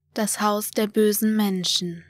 Das Haus der bösen Menschen.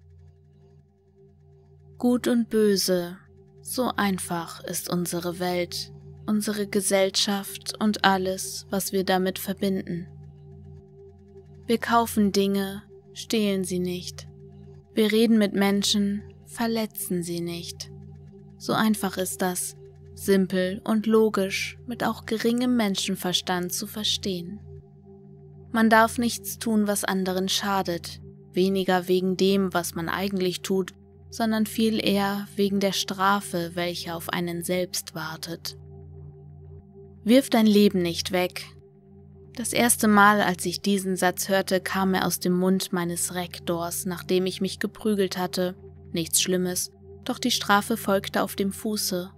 Gut und böse, so einfach ist unsere Welt, unsere Gesellschaft und alles, was wir damit verbinden. Wir kaufen Dinge, stehlen sie nicht. Wir reden mit Menschen, verletzen sie nicht. So einfach ist das, simpel und logisch, mit auch geringem Menschenverstand zu verstehen. Man darf nichts tun, was anderen schadet, weniger wegen dem, was man eigentlich tut, sondern viel eher wegen der Strafe, welche auf einen selbst wartet. Wirf dein Leben nicht weg. Das erste Mal, als ich diesen Satz hörte, kam er aus dem Mund meines Rektors, nachdem ich mich geprügelt hatte. Nichts Schlimmes, doch die Strafe folgte auf dem Fuße.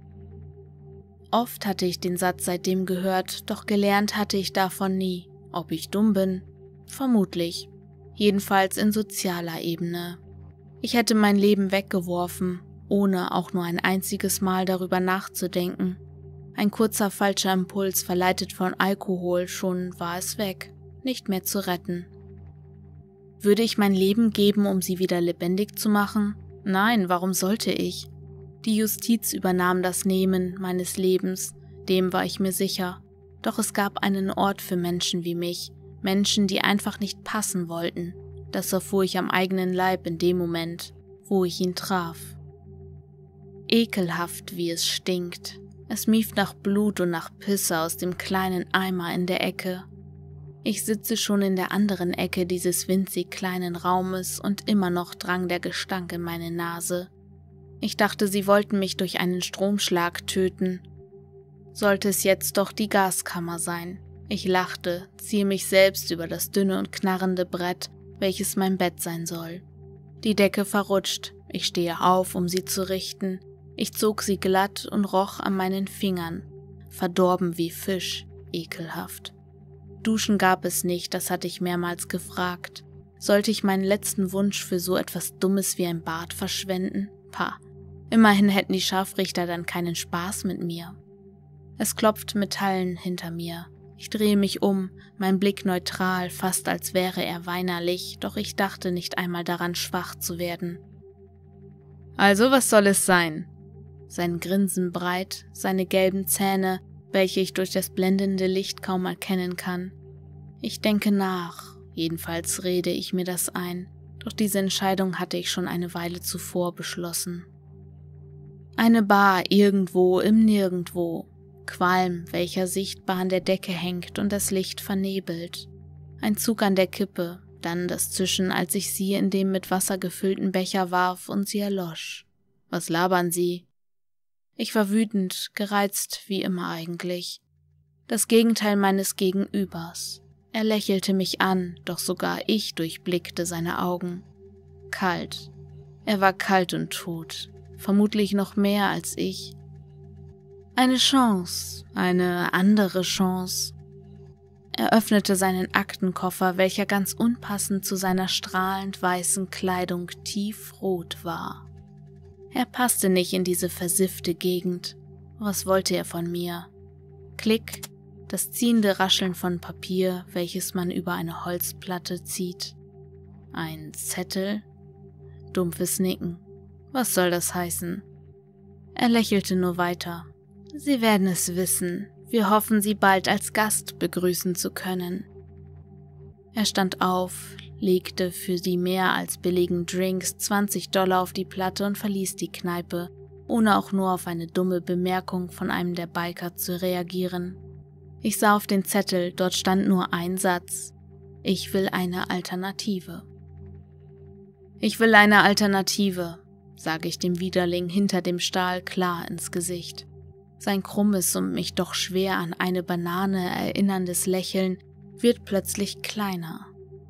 Oft hatte ich den Satz seitdem gehört, doch gelernt hatte ich davon nie. Ob ich dumm bin? Vermutlich. Jedenfalls in sozialer Ebene. Ich hätte mein Leben weggeworfen, ohne auch nur ein einziges Mal darüber nachzudenken. Ein kurzer falscher Impuls, verleitet von Alkohol, schon war es weg, nicht mehr zu retten. Würde ich mein Leben geben, um sie wieder lebendig zu machen? Nein, warum sollte ich? Die Justiz übernahm das Nehmen meines Lebens, dem war ich mir sicher. Doch es gab einen Ort für Menschen wie mich, Menschen, die einfach nicht passen wollten. Das erfuhr ich am eigenen Leib in dem Moment, wo ich ihn traf. Ekelhaft, wie es stinkt. Es mieft nach Blut und nach Pisse aus dem kleinen Eimer in der Ecke. Ich sitze schon in der anderen Ecke dieses winzig kleinen Raumes und immer noch drang der Gestank in meine Nase. Ich dachte, sie wollten mich durch einen Stromschlag töten. Sollte es jetzt doch die Gaskammer sein. Ich lachte, ziehe mich selbst über das dünne und knarrende Brett, welches mein Bett sein soll. Die Decke verrutscht, ich stehe auf, um sie zu richten. Ich zog sie glatt und roch an meinen Fingern. Verdorben wie Fisch, ekelhaft. Duschen gab es nicht, das hatte ich mehrmals gefragt. Sollte ich meinen letzten Wunsch für so etwas Dummes wie ein Bad verschwenden? Pah, immerhin hätten die Scharfrichter dann keinen Spaß mit mir. Es klopft Metallen hinter mir. Ich drehe mich um, mein Blick neutral, fast als wäre er weinerlich, doch ich dachte nicht einmal daran, schwach zu werden. Also, was soll es sein? Sein Grinsen breit, seine gelben Zähne, welche ich durch das blendende Licht kaum erkennen kann. Ich denke nach, jedenfalls rede ich mir das ein, doch diese Entscheidung hatte ich schon eine Weile zuvor beschlossen. Eine Bar irgendwo im Nirgendwo. Qualm, welcher sichtbar an der Decke hängt und das Licht vernebelt. Ein Zug an der Kippe, dann das Zischen, als ich sie in den mit Wasser gefüllten Becher warf und sie erlosch. Was labern Sie? Ich war wütend, gereizt wie immer eigentlich. Das Gegenteil meines Gegenübers. Er lächelte mich an, doch sogar ich durchblickte seine Augen. Kalt. Er war kalt und tot, vermutlich noch mehr als ich. Eine Chance, eine andere Chance. Er öffnete seinen Aktenkoffer, welcher ganz unpassend zu seiner strahlend weißen Kleidung tiefrot war. Er passte nicht in diese versiffte Gegend. Was wollte er von mir? Klick, das ziehende Rascheln von Papier, welches man über eine Holzplatte zieht. Ein Zettel? Dumpfes Nicken. Was soll das heißen? Er lächelte nur weiter. Sie werden es wissen. Wir hoffen, Sie bald als Gast begrüßen zu können. Er stand auf, legte für die mehr als billigen Drinks $20 auf die Platte und verließ die Kneipe, ohne auch nur auf eine dumme Bemerkung von einem der Biker zu reagieren. Ich sah auf den Zettel, dort stand nur ein Satz. Ich will eine Alternative. Ich will eine Alternative, sage ich dem Widerling hinter dem Stahl klar ins Gesicht. Sein krummes und mich doch schwer an eine Banane erinnerndes Lächeln wird plötzlich kleiner.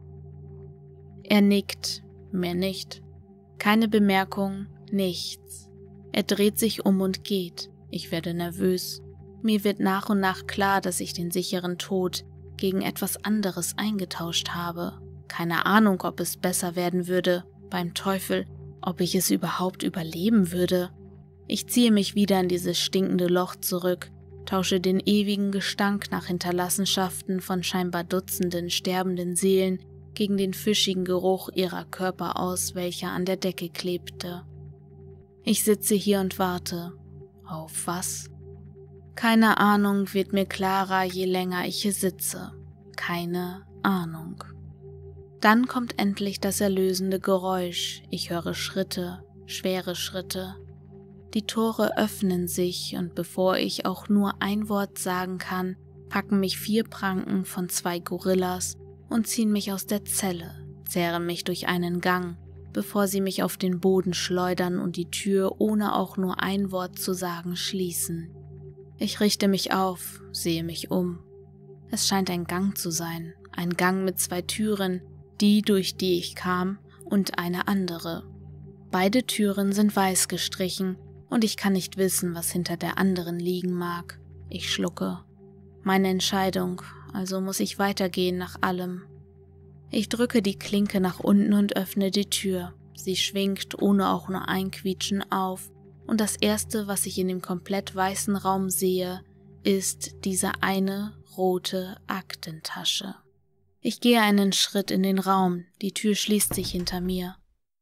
Er nickt, mehr nicht. Keine Bemerkung, nichts. Er dreht sich um und geht. Ich werde nervös. Mir wird nach und nach klar, dass ich den sicheren Tod gegen etwas anderes eingetauscht habe. Keine Ahnung, ob es besser werden würde, beim Teufel, ob ich es überhaupt überleben würde. Ich ziehe mich wieder in dieses stinkende Loch zurück, tausche den ewigen Gestank nach Hinterlassenschaften von scheinbar Dutzenden sterbenden Seelen gegen den fischigen Geruch ihrer Körper aus, welcher an der Decke klebte. Ich sitze hier und warte. Auf was? Keine Ahnung wird mir klarer, je länger ich hier sitze. Keine Ahnung. Dann kommt endlich das erlösende Geräusch. Ich höre Schritte, schwere Schritte. Die Tore öffnen sich und bevor ich auch nur ein Wort sagen kann, packen mich 4 Pranken von 2 Gorillas und ziehen mich aus der Zelle, zerren mich durch einen Gang, bevor sie mich auf den Boden schleudern und die Tür ohne auch nur ein Wort zu sagen schließen. Ich richte mich auf, sehe mich um. Es scheint ein Gang zu sein, ein Gang mit 2 Türen, die, durch die ich kam, und eine andere. Beide Türen sind weiß gestrichen und ich kann nicht wissen, was hinter der anderen liegen mag. Ich schlucke. Meine Entscheidung, also muss ich weitergehen nach allem. Ich drücke die Klinke nach unten und öffne die Tür. Sie schwingt ohne auch nur ein Quietschen auf und das Erste, was ich in dem komplett weißen Raum sehe, ist diese eine rote Aktentasche. Ich gehe einen Schritt in den Raum, die Tür schließt sich hinter mir.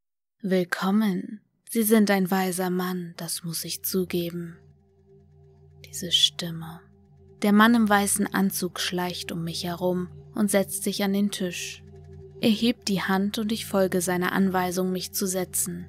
Willkommen, Sie sind ein weiser Mann, das muss ich zugeben. Diese Stimme. Der Mann im weißen Anzug schleicht um mich herum und setzt sich an den Tisch. Er hebt die Hand und ich folge seiner Anweisung, mich zu setzen.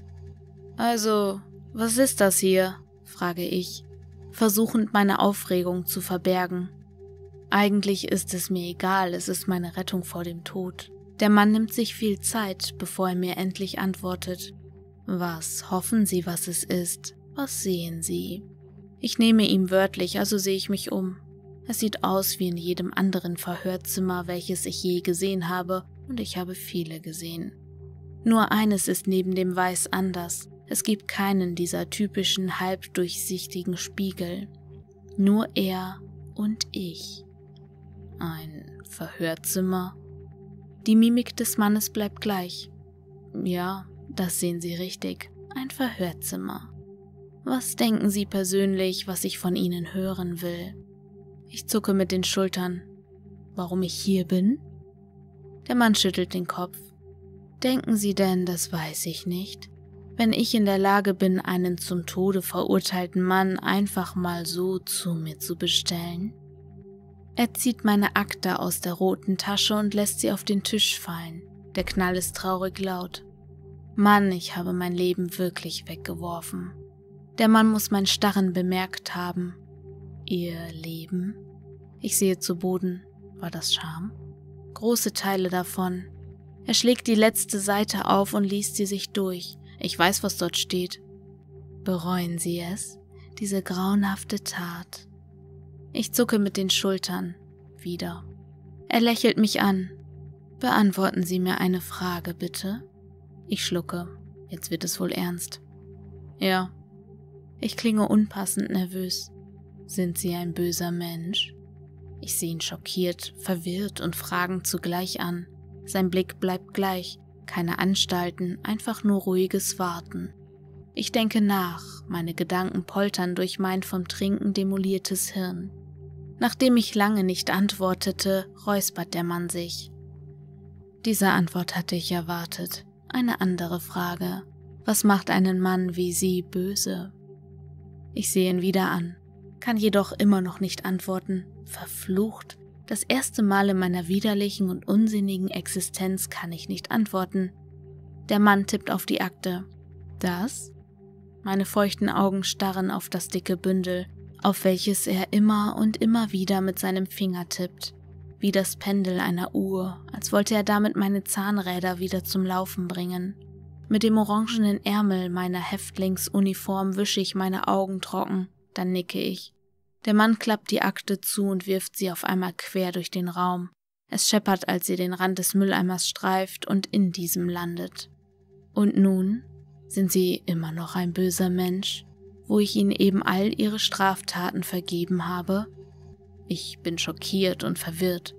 Also, was ist das hier? Frage ich, versuchend meine Aufregung zu verbergen. Eigentlich ist es mir egal, es ist meine Rettung vor dem Tod. Der Mann nimmt sich viel Zeit, bevor er mir endlich antwortet. Was hoffen Sie, was es ist? Was sehen Sie? Ich nehme ihm wörtlich, also sehe ich mich um. Es sieht aus wie in jedem anderen Verhörzimmer, welches ich je gesehen habe, und ich habe viele gesehen. Nur eines ist neben dem Weiß anders. Es gibt keinen dieser typischen halbdurchsichtigen Spiegel. Nur er und ich. Ein Verhörzimmer. Die Mimik des Mannes bleibt gleich. Ja, das sehen Sie richtig. Ein Verhörzimmer. Was denken Sie persönlich, was ich von Ihnen hören will? Ich zucke mit den Schultern. Warum ich hier bin? Der Mann schüttelt den Kopf. Denken Sie denn, das weiß ich nicht? Wenn ich in der Lage bin, einen zum Tode verurteilten Mann einfach mal so zu mir zu bestellen? Er zieht meine Akte aus der roten Tasche und lässt sie auf den Tisch fallen. Der Knall ist traurig laut. Mann, ich habe mein Leben wirklich weggeworfen. Der Mann muss mein Starren bemerkt haben. Ihr Leben? Ich sehe zu Boden. War das Scham? Große Teile davon. Er schlägt die letzte Seite auf und liest sie sich durch. Ich weiß, was dort steht. Bereuen Sie es? Diese grauenhafte Tat. Ich zucke mit den Schultern. Wieder. Er lächelt mich an. Beantworten Sie mir eine Frage, bitte. Ich schlucke. Jetzt wird es wohl ernst. Ja. Ich klinge unpassend nervös. Sind Sie ein böser Mensch? Ich sehe ihn schockiert, verwirrt und fragend zugleich an. Sein Blick bleibt gleich. Keine Anstalten, einfach nur ruhiges Warten. Ich denke nach, meine Gedanken poltern durch mein vom Trinken demoliertes Hirn. Nachdem ich lange nicht antwortete, räuspert der Mann sich. Diese Antwort hatte ich erwartet. Eine andere Frage. Was macht einen Mann wie Sie böse? Ich sehe ihn wieder an, kann jedoch immer noch nicht antworten. Verflucht. Das erste Mal in meiner widerlichen und unsinnigen Existenz kann ich nicht antworten. Der Mann tippt auf die Akte. Das? Meine feuchten Augen starren auf das dicke Bündel, auf welches er immer und immer wieder mit seinem Finger tippt. Wie das Pendel einer Uhr, als wollte er damit meine Zahnräder wieder zum Laufen bringen. Mit dem orangenen Ärmel meiner Häftlingsuniform wische ich meine Augen trocken, dann nicke ich. Der Mann klappt die Akte zu und wirft sie auf einmal quer durch den Raum. Es scheppert, als sie den Rand des Mülleimers streift und in diesem landet. Und nun? Sind Sie immer noch ein böser Mensch, wo ich Ihnen eben all Ihre Straftaten vergeben habe? Ich bin schockiert und verwirrt.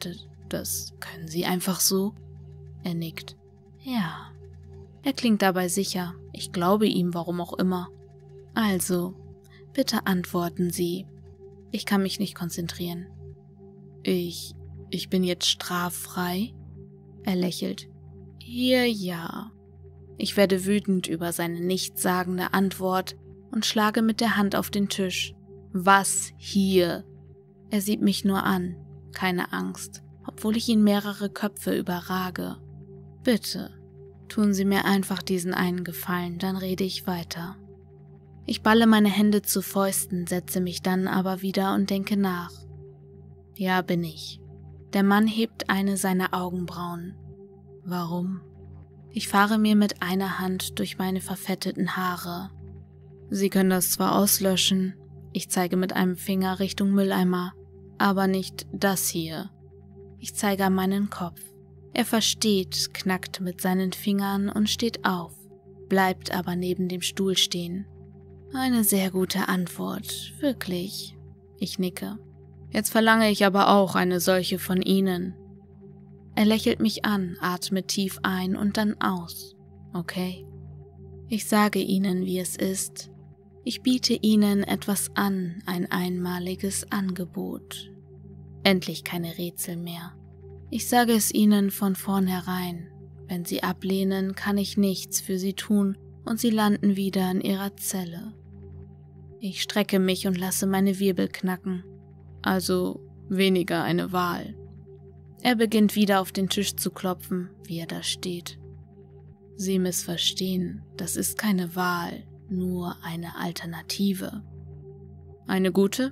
Das können Sie einfach so? Er nickt. Ja. Er klingt dabei sicher. Ich glaube ihm, warum auch immer. Also, bitte antworten Sie. Ich kann mich nicht konzentrieren. Ich bin jetzt straffrei? Er lächelt. Hier ja. Ich werde wütend über seine nichtssagende Antwort und schlage mit der Hand auf den Tisch. Was hier? Er sieht mich nur an, keine Angst, obwohl ich ihn mehrere Köpfe überrage. Bitte, tun Sie mir einfach diesen einen Gefallen, dann rede ich weiter. Ich balle meine Hände zu Fäusten, setze mich dann aber wieder und denke nach. Ja, bin ich. Der Mann hebt eine seiner Augenbrauen. Warum? Ich fahre mir mit einer Hand durch meine verfetteten Haare. Sie können das zwar auslöschen, ich zeige mit einem Finger Richtung Mülleimer, aber nicht das hier. Ich zeige an meinen Kopf. Er versteht, knackt mit seinen Fingern und steht auf, bleibt aber neben dem Stuhl stehen. Eine sehr gute Antwort, wirklich. Ich nicke. Jetzt verlange ich aber auch eine solche von Ihnen. Er lächelt mich an, atmet tief ein und dann aus. Okay. Ich sage Ihnen, wie es ist. Ich biete Ihnen etwas an, ein einmaliges Angebot. Endlich keine Rätsel mehr. Ich sage es Ihnen von vornherein. Wenn Sie ablehnen, kann ich nichts für Sie tun und Sie landen wieder in Ihrer Zelle. Ich strecke mich und lasse meine Wirbel knacken. Also weniger eine Wahl. Er beginnt wieder auf den Tisch zu klopfen, wie er da steht. Sie missverstehen, das ist keine Wahl, nur eine Alternative. Eine gute?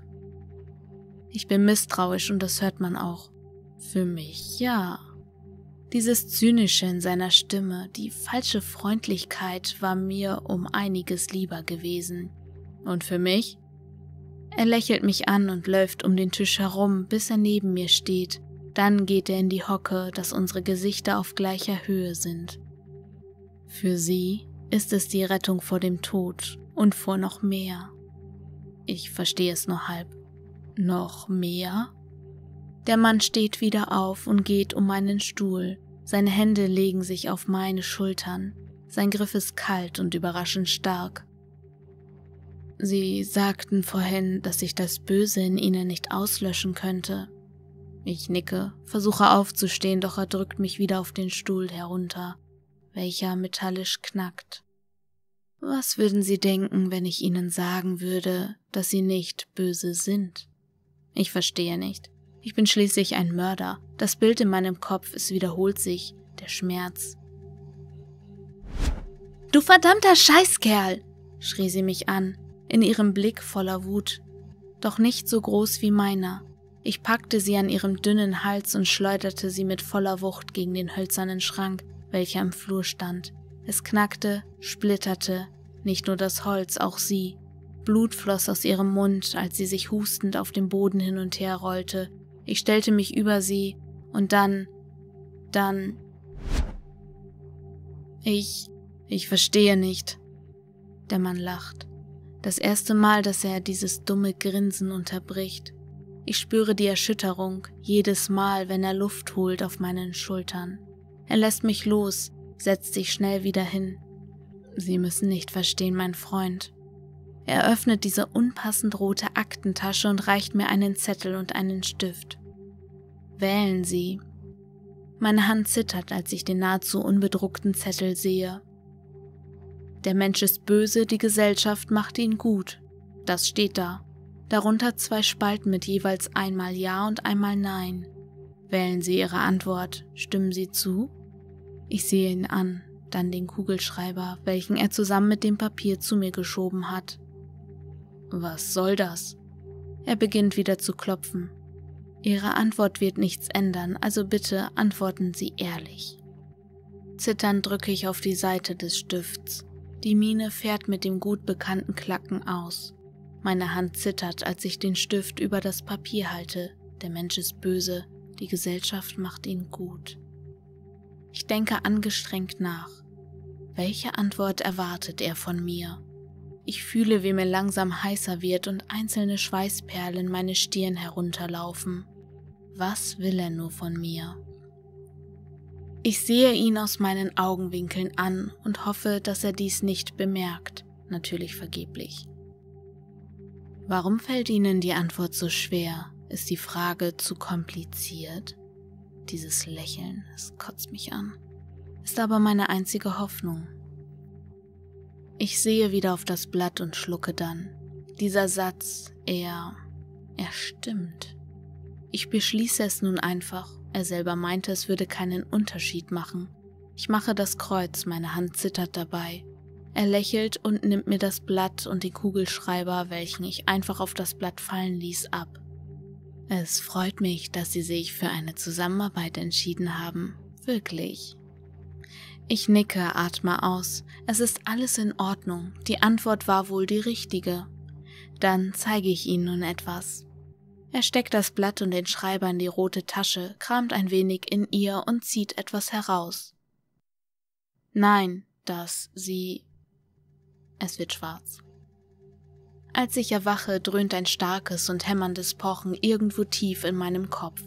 Ich bin misstrauisch und das hört man auch. Für mich ja. Dieses Zynische in seiner Stimme, die falsche Freundlichkeit war mir um einiges lieber gewesen. Und für mich? Er lächelt mich an und läuft um den Tisch herum, bis er neben mir steht. Dann geht er in die Hocke, dass unsere Gesichter auf gleicher Höhe sind. Für Sie ist es die Rettung vor dem Tod und vor noch mehr. Ich verstehe es nur halb. Noch mehr? Der Mann steht wieder auf und geht um meinen Stuhl. Seine Hände legen sich auf meine Schultern. Sein Griff ist kalt und überraschend stark. Sie sagten vorhin, dass ich das Böse in Ihnen nicht auslöschen könnte. Ich nicke, versuche aufzustehen, doch er drückt mich wieder auf den Stuhl herunter, welcher metallisch knackt. Was würden Sie denken, wenn ich Ihnen sagen würde, dass Sie nicht böse sind? Ich verstehe nicht. Ich bin schließlich ein Mörder. Das Bild in meinem Kopf, es wiederholt sich, der Schmerz. »Du verdammter Scheißkerl«, schrie sie mich an, in ihrem Blick voller Wut, doch nicht so groß wie meiner. Ich packte sie an ihrem dünnen Hals und schleuderte sie mit voller Wucht gegen den hölzernen Schrank, welcher im Flur stand. Es knackte, splitterte, nicht nur das Holz, auch sie. Blut floss aus ihrem Mund, als sie sich hustend auf dem Boden hin und her rollte. Ich stellte mich über sie und dann... Ich verstehe nicht. Der Mann lacht. Das erste Mal, dass er dieses dumme Grinsen unterbricht. Ich spüre die Erschütterung, jedes Mal, wenn er Luft holt auf meinen Schultern. Er lässt mich los, setzt sich schnell wieder hin. Sie müssen nicht verstehen, mein Freund. Er öffnet diese unpassend rote Aktentasche und reicht mir einen Zettel und einen Stift. Wählen Sie. Meine Hand zittert, als ich den nahezu unbedruckten Zettel sehe. Der Mensch ist böse, die Gesellschaft macht ihn gut. Das steht da. Darunter 2 Spalten mit jeweils einmal Ja und einmal Nein. Wählen Sie Ihre Antwort. Stimmen Sie zu? Ich sehe ihn an, dann den Kugelschreiber, welchen er zusammen mit dem Papier zu mir geschoben hat. Was soll das? Er beginnt wieder zu klopfen. Ihre Antwort wird nichts ändern, also bitte antworten Sie ehrlich. Zitternd drücke ich auf die Seite des Stifts. Die Mine fährt mit dem gut bekannten Klacken aus. Meine Hand zittert, als ich den Stift über das Papier halte. Der Mensch ist böse, die Gesellschaft macht ihn gut. Ich denke angestrengt nach. Welche Antwort erwartet er von mir? Ich fühle, wie mir langsam heißer wird und einzelne Schweißperlen meine Stirn herunterlaufen. Was will er nur von mir? Ich sehe ihn aus meinen Augenwinkeln an und hoffe, dass er dies nicht bemerkt, natürlich vergeblich. Warum fällt Ihnen die Antwort so schwer? Ist die Frage zu kompliziert? Dieses Lächeln, es kotzt mich an, ist aber meine einzige Hoffnung. Ich sehe wieder auf das Blatt und schlucke dann. Dieser Satz, er stimmt. Ich beschließe es nun einfach. Er selber meinte, es würde keinen Unterschied machen. Ich mache das Kreuz, meine Hand zittert dabei. Er lächelt und nimmt mir das Blatt und den Kugelschreiber, welchen ich einfach auf das Blatt fallen ließ, ab. Es freut mich, dass Sie sich für eine Zusammenarbeit entschieden haben. Wirklich. Ich nicke, atme aus. Es ist alles in Ordnung. Die Antwort war wohl die richtige. Dann zeige ich Ihnen nun etwas. Er steckt das Blatt und den Schreiber in die rote Tasche, kramt ein wenig in ihr und zieht etwas heraus. Nein, Es wird schwarz. Als ich erwache, dröhnt ein starkes und hämmerndes Pochen irgendwo tief in meinem Kopf.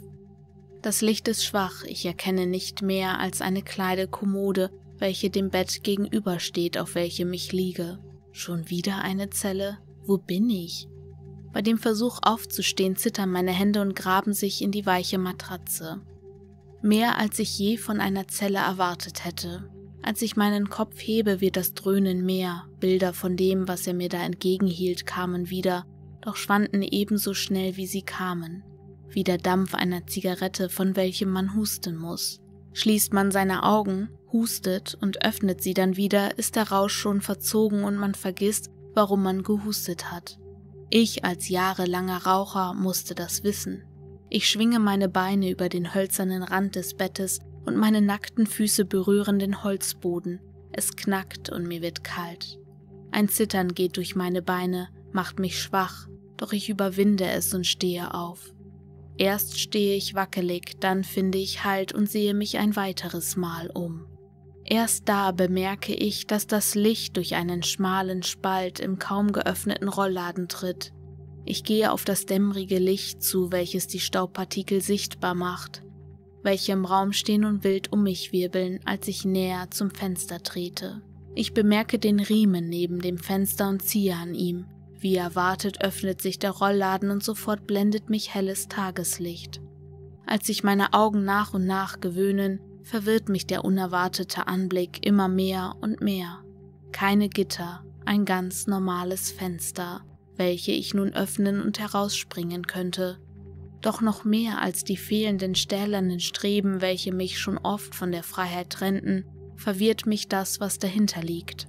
Das Licht ist schwach, ich erkenne nicht mehr als eine kleine Kommode, welche dem Bett gegenübersteht, auf welchem ich liege. Schon wieder eine Zelle? Wo bin ich? Bei dem Versuch aufzustehen zittern meine Hände und graben sich in die weiche Matratze. Mehr als ich je von einer Zelle erwartet hätte. Als ich meinen Kopf hebe, wird das Dröhnen mehr. Bilder von dem, was er mir da entgegenhielt, kamen wieder, doch schwanden ebenso schnell, wie sie kamen. Wie der Dampf einer Zigarette, von welchem man husten muss. Schließt man seine Augen, hustet und öffnet sie dann wieder, ist der Rausch schon verzogen und man vergisst, warum man gehustet hat. Ich als jahrelanger Raucher musste das wissen. Ich schwinge meine Beine über den hölzernen Rand des Bettes und meine nackten Füße berühren den Holzboden. Es knackt und mir wird kalt. Ein Zittern geht durch meine Beine, macht mich schwach, doch ich überwinde es und stehe auf. Erst stehe ich wackelig, dann finde ich Halt und sehe mich ein weiteres Mal um. Erst da bemerke ich, dass das Licht durch einen schmalen Spalt im kaum geöffneten Rollladen tritt. Ich gehe auf das dämmerige Licht zu, welches die Staubpartikel sichtbar macht, welche im Raum stehen und wild um mich wirbeln, als ich näher zum Fenster trete. Ich bemerke den Riemen neben dem Fenster und ziehe an ihm. Wie erwartet öffnet sich der Rollladen und sofort blendet mich helles Tageslicht. Als sich meine Augen nach und nach gewöhnen, verwirrt mich der unerwartete Anblick immer mehr und mehr. Keine Gitter, ein ganz normales Fenster, welche ich nun öffnen und herausspringen könnte. Doch noch mehr als die fehlenden stählernen Streben, welche mich schon oft von der Freiheit trennten, verwirrt mich das, was dahinter liegt.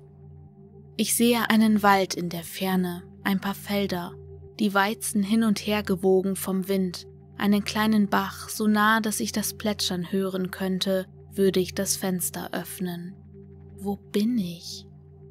Ich sehe einen Wald in der Ferne, ein paar Felder, die Weizen hin und her gewogen vom Wind, einen kleinen Bach, so nah, dass ich das Plätschern hören könnte, würde ich das Fenster öffnen. Wo bin ich?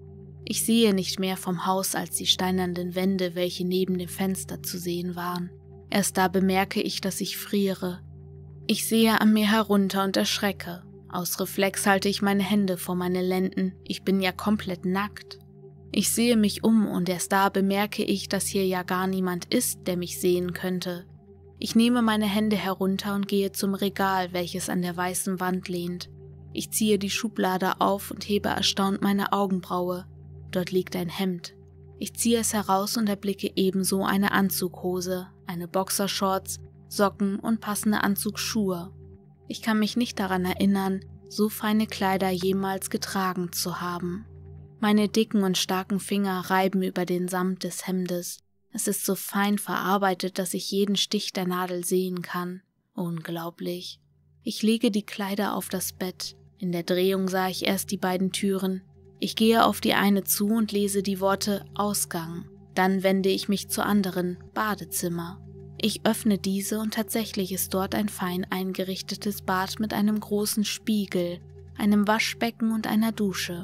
Ich sehe nicht mehr vom Haus als die steinernen Wände, welche neben dem Fenster zu sehen waren. Erst da bemerke ich, dass ich friere. Ich sehe an mir herunter und erschrecke. Aus Reflex halte ich meine Hände vor meine Lenden. Ich bin ja komplett nackt. Ich sehe mich um und erst da bemerke ich, dass hier ja gar niemand ist, der mich sehen könnte. Ich nehme meine Hände herunter und gehe zum Regal, welches an der weißen Wand lehnt. Ich ziehe die Schublade auf und hebe erstaunt meine Augenbraue. Dort liegt ein Hemd. Ich ziehe es heraus und erblicke ebenso eine Anzughose, eine Boxershorts, Socken und passende Anzugsschuhe. Ich kann mich nicht daran erinnern, so feine Kleider jemals getragen zu haben. Meine dicken und starken Finger reiben über den Samt des Hemdes. Es ist so fein verarbeitet, dass ich jeden Stich der Nadel sehen kann. Unglaublich. Ich lege die Kleider auf das Bett. In der Drehung sah ich erst die beiden Türen. Ich gehe auf die eine zu und lese die Worte Ausgang. Dann wende ich mich zur anderen, Badezimmer. Ich öffne diese und tatsächlich ist dort ein fein eingerichtetes Bad mit einem großen Spiegel, einem Waschbecken und einer Dusche.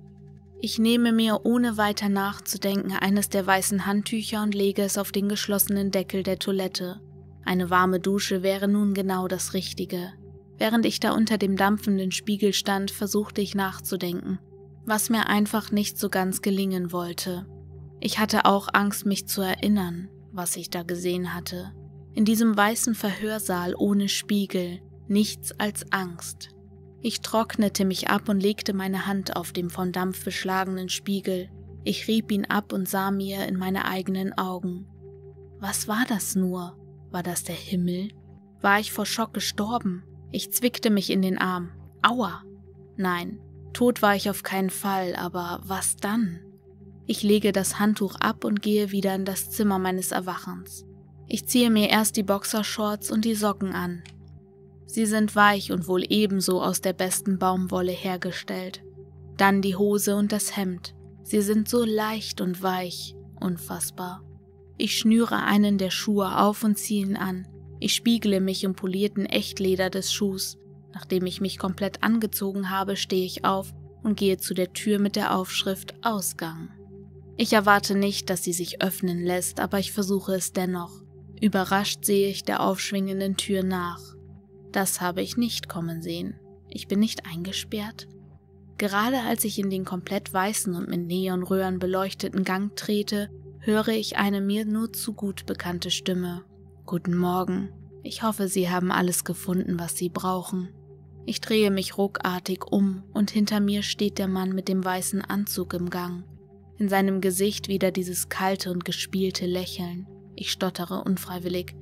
Ich nehme mir, ohne weiter nachzudenken, eines der weißen Handtücher und lege es auf den geschlossenen Deckel der Toilette. Eine warme Dusche wäre nun genau das Richtige. Während ich da unter dem dampfenden Spiegel stand, versuchte ich nachzudenken, was mir einfach nicht so ganz gelingen wollte. Ich hatte auch Angst, mich zu erinnern, was ich da gesehen hatte. In diesem weißen Verhörsaal ohne Spiegel, nichts als Angst. Ich trocknete mich ab und legte meine Hand auf den von Dampf beschlagenen Spiegel. Ich rieb ihn ab und sah mir in meine eigenen Augen. Was war das nur? War das der Himmel? War ich vor Schock gestorben? Ich zwickte mich in den Arm. Aua! Nein, tot war ich auf keinen Fall, aber was dann? Ich lege das Handtuch ab und gehe wieder in das Zimmer meines Erwachens. Ich ziehe mir erst die Boxershorts und die Socken an. Sie sind weich und wohl ebenso aus der besten Baumwolle hergestellt. Dann die Hose und das Hemd. Sie sind so leicht und weich, unfassbar. Ich schnüre einen der Schuhe auf und ziehe ihn an. Ich spiegle mich im polierten Echtleder des Schuhs. Nachdem ich mich komplett angezogen habe, stehe ich auf und gehe zu der Tür mit der Aufschrift Ausgang. Ich erwarte nicht, dass sie sich öffnen lässt, aber ich versuche es dennoch. Überrascht sehe ich der aufschwingenden Tür nach. Das habe ich nicht kommen sehen. Ich bin nicht eingesperrt. Gerade als ich in den komplett weißen und mit Neonröhren beleuchteten Gang trete, höre ich eine mir nur zu gut bekannte Stimme. »Guten Morgen. Ich hoffe, Sie haben alles gefunden, was Sie brauchen.« Ich drehe mich ruckartig um und hinter mir steht der Mann mit dem weißen Anzug im Gang. In seinem Gesicht wieder dieses kalte und gespielte Lächeln. Ich stottere unfreiwillig.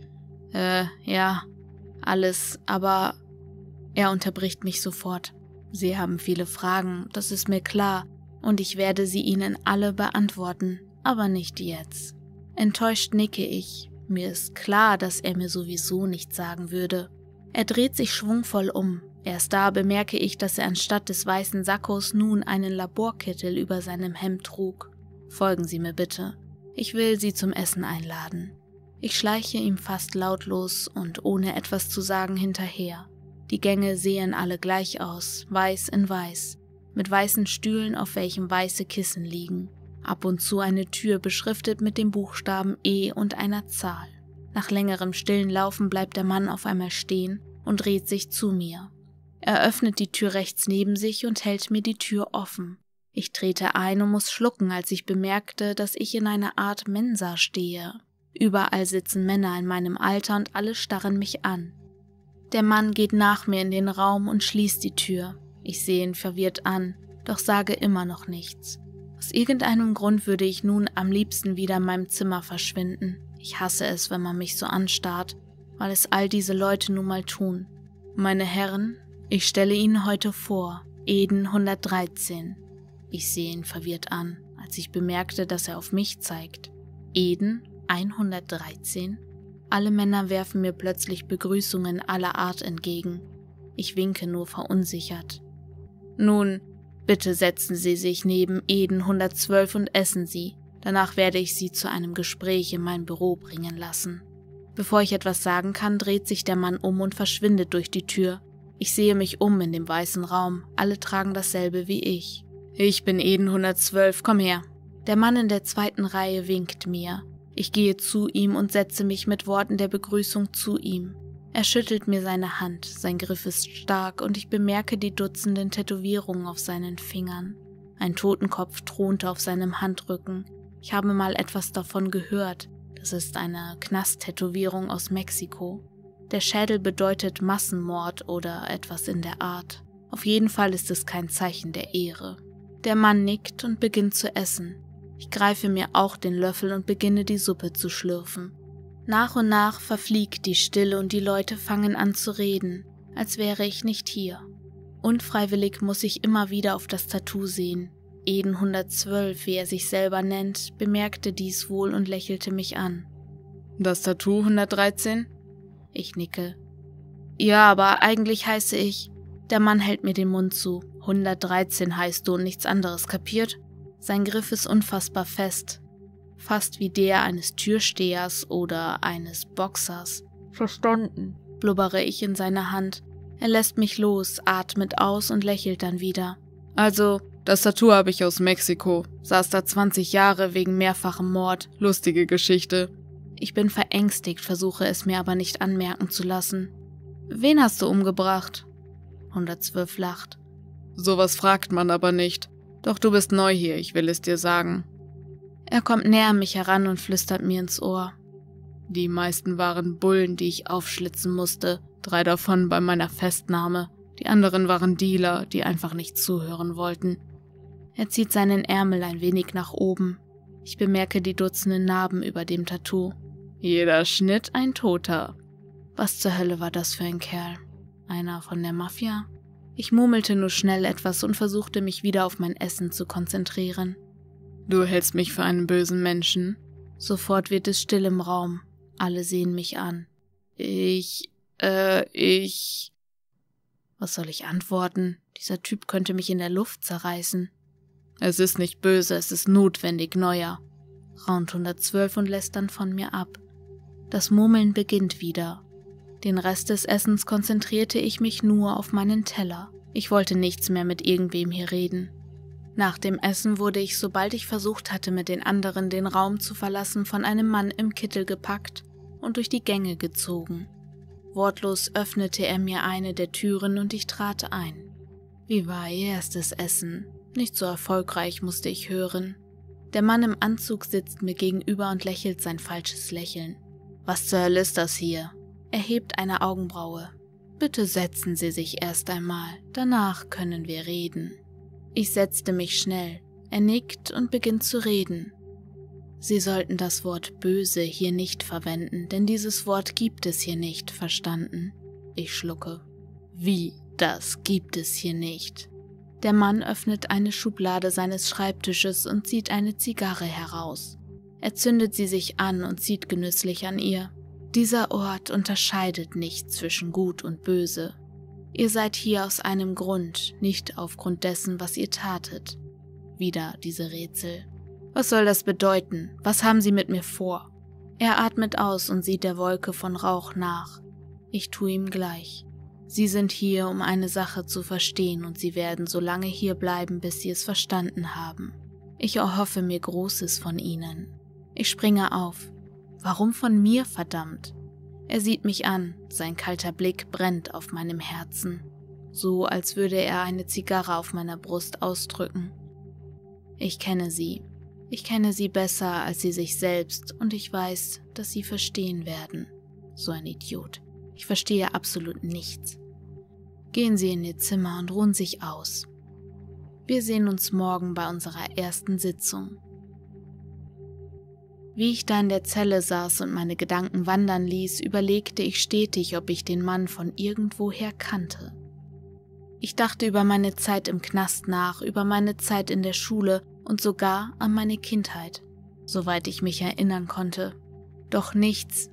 Ja, alles, aber…« Er unterbricht mich sofort. »Sie haben viele Fragen, das ist mir klar, und ich werde sie Ihnen alle beantworten, aber nicht jetzt.« Enttäuscht nicke ich. Mir ist klar, dass er mir sowieso nichts sagen würde. Er dreht sich schwungvoll um. Erst da bemerke ich, dass er anstatt des weißen Sakkos nun einen Laborkittel über seinem Hemd trug. »Folgen Sie mir bitte. Ich will Sie zum Essen einladen.« Ich schleiche ihm fast lautlos und ohne etwas zu sagen hinterher. Die Gänge sehen alle gleich aus, weiß in weiß, mit weißen Stühlen, auf welchen weiße Kissen liegen. Ab und zu eine Tür beschriftet mit dem Buchstaben E und einer Zahl. Nach längerem stillen Laufen bleibt der Mann auf einmal stehen und dreht sich zu mir. Er öffnet die Tür rechts neben sich und hält mir die Tür offen. Ich trete ein und muss schlucken, als ich bemerkte, dass ich in einer Art Mensa stehe. Überall sitzen Männer in meinem Alter und alle starren mich an. Der Mann geht nach mir in den Raum und schließt die Tür. Ich sehe ihn verwirrt an, doch sage immer noch nichts. Aus irgendeinem Grund würde ich nun am liebsten wieder in meinem Zimmer verschwinden. Ich hasse es, wenn man mich so anstarrt, weil es all diese Leute nun mal tun. Meine Herren, ich stelle Ihnen heute vor, Eden 113. Ich sehe ihn verwirrt an, als ich bemerkte, dass er auf mich zeigt. Eden 113? Alle Männer werfen mir plötzlich Begrüßungen aller Art entgegen. Ich winke nur verunsichert. Nun, bitte setzen Sie sich neben Eden 112 und essen Sie. Danach werde ich Sie zu einem Gespräch in mein Büro bringen lassen. Bevor ich etwas sagen kann, dreht sich der Mann um und verschwindet durch die Tür. Ich sehe mich um in dem weißen Raum. Alle tragen dasselbe wie ich. »Ich bin Eden 112, komm her.« Der Mann in der zweiten Reihe winkt mir. Ich gehe zu ihm und setze mich mit Worten der Begrüßung zu ihm. Er schüttelt mir seine Hand, sein Griff ist stark und ich bemerke die dutzenden Tätowierungen auf seinen Fingern. Ein Totenkopf thronte auf seinem Handrücken. Ich habe mal etwas davon gehört. Das ist eine Knast-Tätowierung aus Mexiko. Der Schädel bedeutet Massenmord oder etwas in der Art. Auf jeden Fall ist es kein Zeichen der Ehre. Der Mann nickt und beginnt zu essen. Ich greife mir auch den Löffel und beginne die Suppe zu schlürfen. Nach und nach verfliegt die Stille und die Leute fangen an zu reden, als wäre ich nicht hier. Unfreiwillig muss ich immer wieder auf das Tattoo sehen. Eden 112, wie er sich selber nennt, bemerkte dies wohl und lächelte mich an. »Das Tattoo 113? Ich nicke. »Ja, aber eigentlich heiße ich…« Der Mann hält mir den Mund zu. 113 heißt du und nichts anderes, kapiert? Sein Griff ist unfassbar fest. Fast wie der eines Türstehers oder eines Boxers. »Verstanden«, blubbere ich in seine Hand. Er lässt mich los, atmet aus und lächelt dann wieder. »Also, das Tattoo habe ich aus Mexiko. Saß da 20 Jahre wegen mehrfachem Mord. Lustige Geschichte.« Ich bin verängstigt, versuche es mir aber nicht anmerken zu lassen. »Wen hast du umgebracht?« 112 lacht. »Sowas fragt man aber nicht. Doch du bist neu hier, ich will es dir sagen.« Er kommt näher an mich heran und flüstert mir ins Ohr. »Die meisten waren Bullen, die ich aufschlitzen musste, 3 davon bei meiner Festnahme. Die anderen waren Dealer, die einfach nicht zuhören wollten.« Er zieht seinen Ärmel ein wenig nach oben. Ich bemerke die dutzenden Narben über dem Tattoo. »Jeder Schnitt ein Toter.« Was zur Hölle war das für ein Kerl? Einer von der Mafia? Ich murmelte nur schnell etwas und versuchte mich wieder auf mein Essen zu konzentrieren. Du hältst mich für einen bösen Menschen? Sofort wird es still im Raum. Alle sehen mich an. Ich... Was soll ich antworten? Dieser Typ könnte mich in der Luft zerreißen. Es ist nicht böse, es ist notwendig, Neuer. Raunt 112 und lässt dann von mir ab. Das Murmeln beginnt wieder. Den Rest des Essens konzentrierte ich mich nur auf meinen Teller. Ich wollte nichts mehr mit irgendwem hier reden. Nach dem Essen wurde ich, sobald ich versucht hatte, mit den anderen den Raum zu verlassen, von einem Mann im Kittel gepackt und durch die Gänge gezogen. Wortlos öffnete er mir eine der Türen und ich trat ein. Wie war ihr erstes Essen? Nicht so erfolgreich, musste ich hören. Der Mann im Anzug sitzt mir gegenüber und lächelt sein falsches Lächeln. Was zur Hölle ist das hier? Er hebt eine Augenbraue. Bitte setzen Sie sich erst einmal, danach können wir reden. Ich setzte mich schnell. Er nickt und beginnt zu reden. Sie sollten das Wort böse hier nicht verwenden, denn dieses Wort gibt es hier nicht, verstanden? Ich schlucke. Wie, das gibt es hier nicht? Der Mann öffnet eine Schublade seines Schreibtisches und zieht eine Zigarre heraus. Er zündet sie sich an und zieht genüsslich an ihr. Dieser Ort unterscheidet nicht zwischen Gut und Böse. Ihr seid hier aus einem Grund, nicht aufgrund dessen, was ihr tatet. Wieder diese Rätsel. Was soll das bedeuten? Was haben Sie mit mir vor? Er atmet aus und sieht der Wolke von Rauch nach. Ich tue ihm gleich. Sie sind hier, um eine Sache zu verstehen und Sie werden so lange hier bleiben, bis Sie es verstanden haben. Ich erhoffe mir Großes von Ihnen. Ich springe auf. Warum von mir, verdammt? Er sieht mich an, sein kalter Blick brennt auf meinem Herzen, so als würde er eine Zigarre auf meiner Brust ausdrücken. Ich kenne Sie besser als Sie sich selbst und ich weiß, dass Sie verstehen werden. So ein Idiot. Ich verstehe absolut nichts. Gehen Sie in Ihr Zimmer und ruhen sich aus. Wir sehen uns morgen bei unserer ersten Sitzung. Wie ich da in der Zelle saß und meine Gedanken wandern ließ, überlegte ich stetig, ob ich den Mann von irgendwoher kannte. Ich dachte über meine Zeit im Knast nach, über meine Zeit in der Schule und sogar an meine Kindheit, soweit ich mich erinnern konnte. Doch nichts.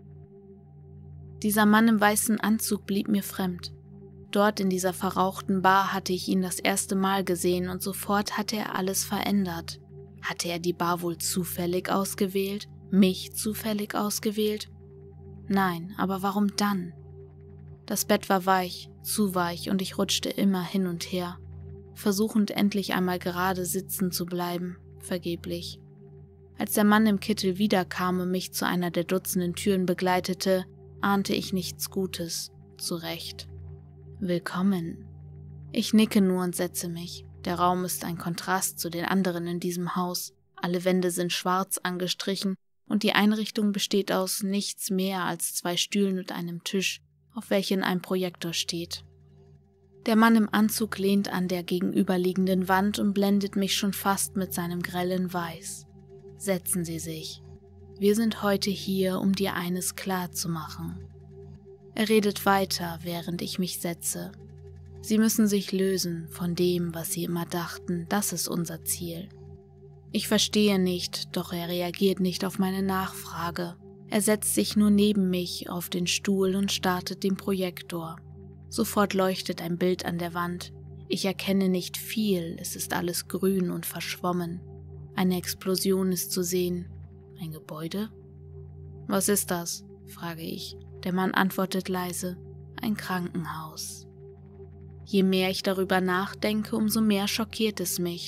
Dieser Mann im weißen Anzug blieb mir fremd. Dort in dieser verrauchten Bar hatte ich ihn das erste Mal gesehen und sofort hatte er alles verändert. Hatte er die Bar wohl zufällig ausgewählt? Mich zufällig ausgewählt? Nein, aber warum dann? Das Bett war weich, zu weich und ich rutschte immer hin und her, versuchend endlich einmal gerade sitzen zu bleiben, vergeblich. Als der Mann im Kittel wiederkam und mich zu einer der Dutzenden Türen begleitete, ahnte ich nichts Gutes, zu Recht. Willkommen. Ich nicke nur und setze mich. Der Raum ist ein Kontrast zu den anderen in diesem Haus. Alle Wände sind schwarz angestrichen und die Einrichtung besteht aus nichts mehr als 2 Stühlen und einem Tisch, auf welchen ein Projektor steht. Der Mann im Anzug lehnt an der gegenüberliegenden Wand und blendet mich schon fast mit seinem grellen Weiß. Setzen Sie sich. Wir sind heute hier, um dir eines klar zu machen. Er redet weiter, während ich mich setze. Sie müssen sich lösen von dem, was Sie immer dachten, das ist unser Ziel. Ich verstehe nicht, doch er reagiert nicht auf meine Nachfrage. Er setzt sich nur neben mich auf den Stuhl und startet den Projektor. Sofort leuchtet ein Bild an der Wand. Ich erkenne nicht viel, es ist alles grün und verschwommen. Eine Explosion ist zu sehen. Ein Gebäude? Was ist das? Frage ich. Der Mann antwortet leise. Ein Krankenhaus. Je mehr ich darüber nachdenke, umso mehr schockiert es mich.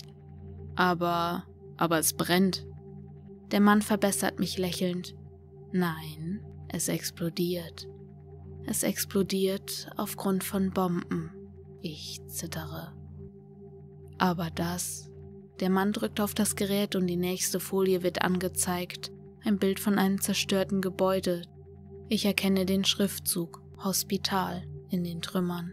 Aber es brennt. Der Mann verbessert mich lächelnd. Nein, es explodiert. Es explodiert aufgrund von Bomben. Ich zittere. Aber das... Der Mann drückt auf das Gerät und die nächste Folie wird angezeigt. Ein Bild von einem zerstörten Gebäude. Ich erkenne den Schriftzug Hospital in den Trümmern.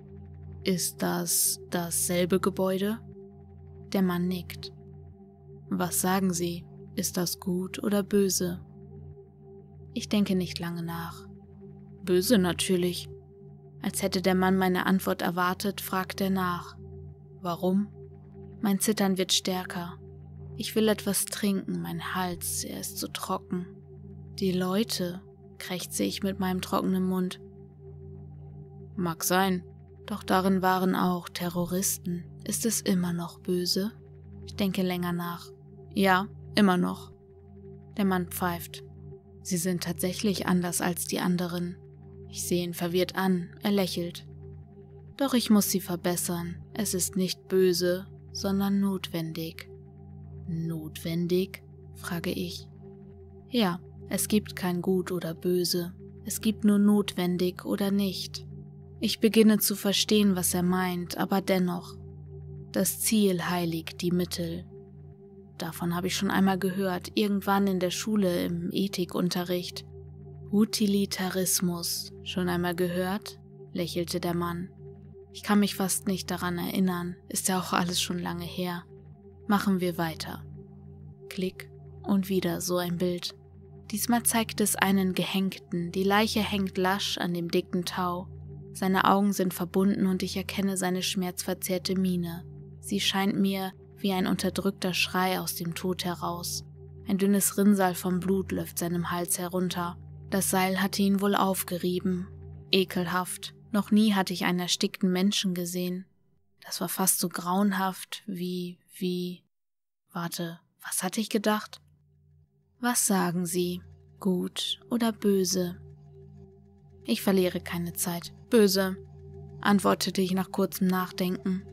Ist das dasselbe Gebäude? Der Mann nickt. Was sagen Sie? Ist das gut oder böse? Ich denke nicht lange nach. Böse natürlich. Als hätte der Mann meine Antwort erwartet, fragt er nach. Warum? Mein Zittern wird stärker. Ich will etwas trinken, mein Hals, er ist so trocken. Die Leute, krächze ich mit meinem trockenen Mund. Mag sein, doch darin waren auch Terroristen. Ist es immer noch böse? Ich denke länger nach. Ja, immer noch. Der Mann pfeift. Sie sind tatsächlich anders als die anderen. Ich sehe ihn verwirrt an, er lächelt. Doch ich muss sie verbessern. Es ist nicht böse, sondern notwendig. Notwendig? Frage ich. Ja, es gibt kein Gut oder Böse. Es gibt nur notwendig oder nicht. Ich beginne zu verstehen, was er meint, aber dennoch. Das Ziel heiligt die Mittel. Davon habe ich schon einmal gehört, irgendwann in der Schule im Ethikunterricht. Utilitarismus, schon einmal gehört? Lächelte der Mann. Ich kann mich fast nicht daran erinnern, ist ja auch alles schon lange her. Machen wir weiter. Klick und wieder so ein Bild. Diesmal zeigt es einen Gehängten, die Leiche hängt lasch an dem dicken Tau. Seine Augen sind verbunden und ich erkenne seine schmerzverzerrte Miene. Sie scheint mir wie ein unterdrückter Schrei aus dem Tod heraus. Ein dünnes Rinnsal von Blut läuft seinem Hals herunter. Das Seil hatte ihn wohl aufgerieben. Ekelhaft. Noch nie hatte ich einen erstickten Menschen gesehen. Das war fast so grauenhaft wie... Warte, was hatte ich gedacht? Was sagen Sie? Gut oder böse? Ich verliere keine Zeit. Böse, antwortete ich nach kurzem Nachdenken.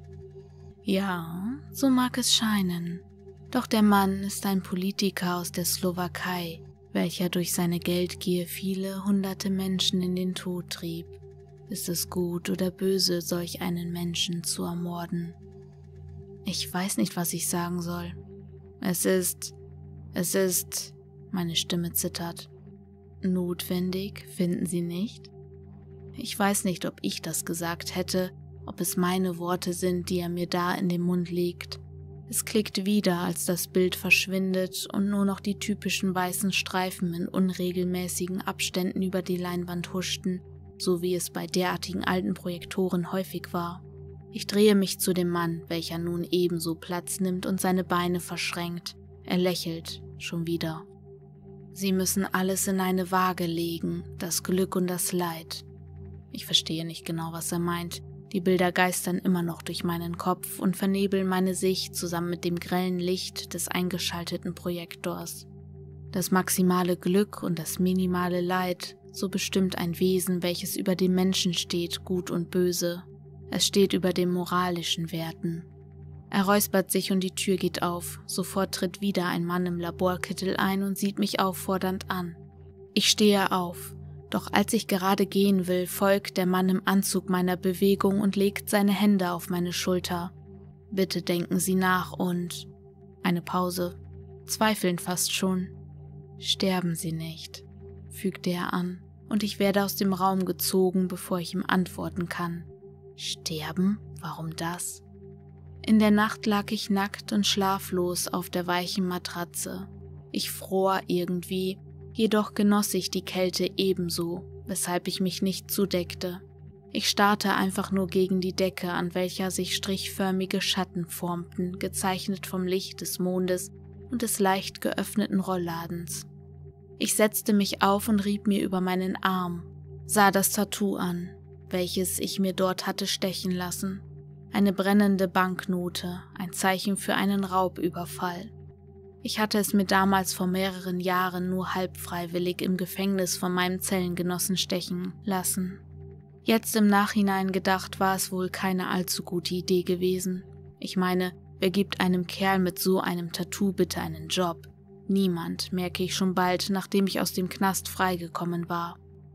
Ja, so mag es scheinen. Doch der Mann ist ein Politiker aus der Slowakei, welcher durch seine Geldgier viele hunderte Menschen in den Tod trieb. Ist es gut oder böse, solch einen Menschen zu ermorden? Ich weiß nicht, was ich sagen soll. Es ist, meine Stimme zittert. Notwendig, finden Sie nicht? Ich weiß nicht, ob ich das gesagt hätte, ob es meine Worte sind, die er mir da in den Mund legt. Es klickt wieder, als das Bild verschwindet und nur noch die typischen weißen Streifen in unregelmäßigen Abständen über die Leinwand huschten, so wie es bei derartigen alten Projektoren häufig war. Ich drehe mich zu dem Mann, welcher nun ebenso Platz nimmt und seine Beine verschränkt. Er lächelt, schon wieder. Sie müssen alles in eine Waage legen, das Glück und das Leid. Ich verstehe nicht genau, was er meint. Die Bilder geistern immer noch durch meinen Kopf und vernebeln meine Sicht zusammen mit dem grellen Licht des eingeschalteten Projektors. Das maximale Glück und das minimale Leid, so bestimmt ein Wesen, welches über dem Menschen steht, gut und böse. Es steht über den moralischen Werten. Er räuspert sich und die Tür geht auf. Sofort tritt wieder ein Mann im Laborkittel ein und sieht mich auffordernd an. Ich stehe auf. Doch als ich gerade gehen will, folgt der Mann im Anzug meiner Bewegung und legt seine Hände auf meine Schulter. Bitte denken Sie nach und... Eine Pause. Zweifelnd fast schon. Sterben Sie nicht, fügte er an, und ich werde aus dem Raum gezogen, bevor ich ihm antworten kann. Sterben? Warum das? In der Nacht lag ich nackt und schlaflos auf der weichen Matratze. Ich fror irgendwie, jedoch genoss ich die Kälte ebenso, weshalb ich mich nicht zudeckte. Ich starrte einfach nur gegen die Decke, an welcher sich strichförmige Schatten formten, gezeichnet vom Licht des Mondes und des leicht geöffneten Rollladens. Ich setzte mich auf und rieb mir über meinen Arm, sah das Tattoo an, welches ich mir dort hatte stechen lassen. Eine brennende Banknote, ein Zeichen für einen Raubüberfall. Ich hatte es mir damals vor mehreren Jahren nur halb freiwillig im Gefängnis von meinem Zellengenossen stechen lassen. Jetzt im Nachhinein gedacht war es wohl keine allzu gute Idee gewesen. Ich meine, wer gibt einem Kerl mit so einem Tattoo bitte einen Job? Niemand, merke ich schon bald, nachdem ich aus dem Knast freigekommen war.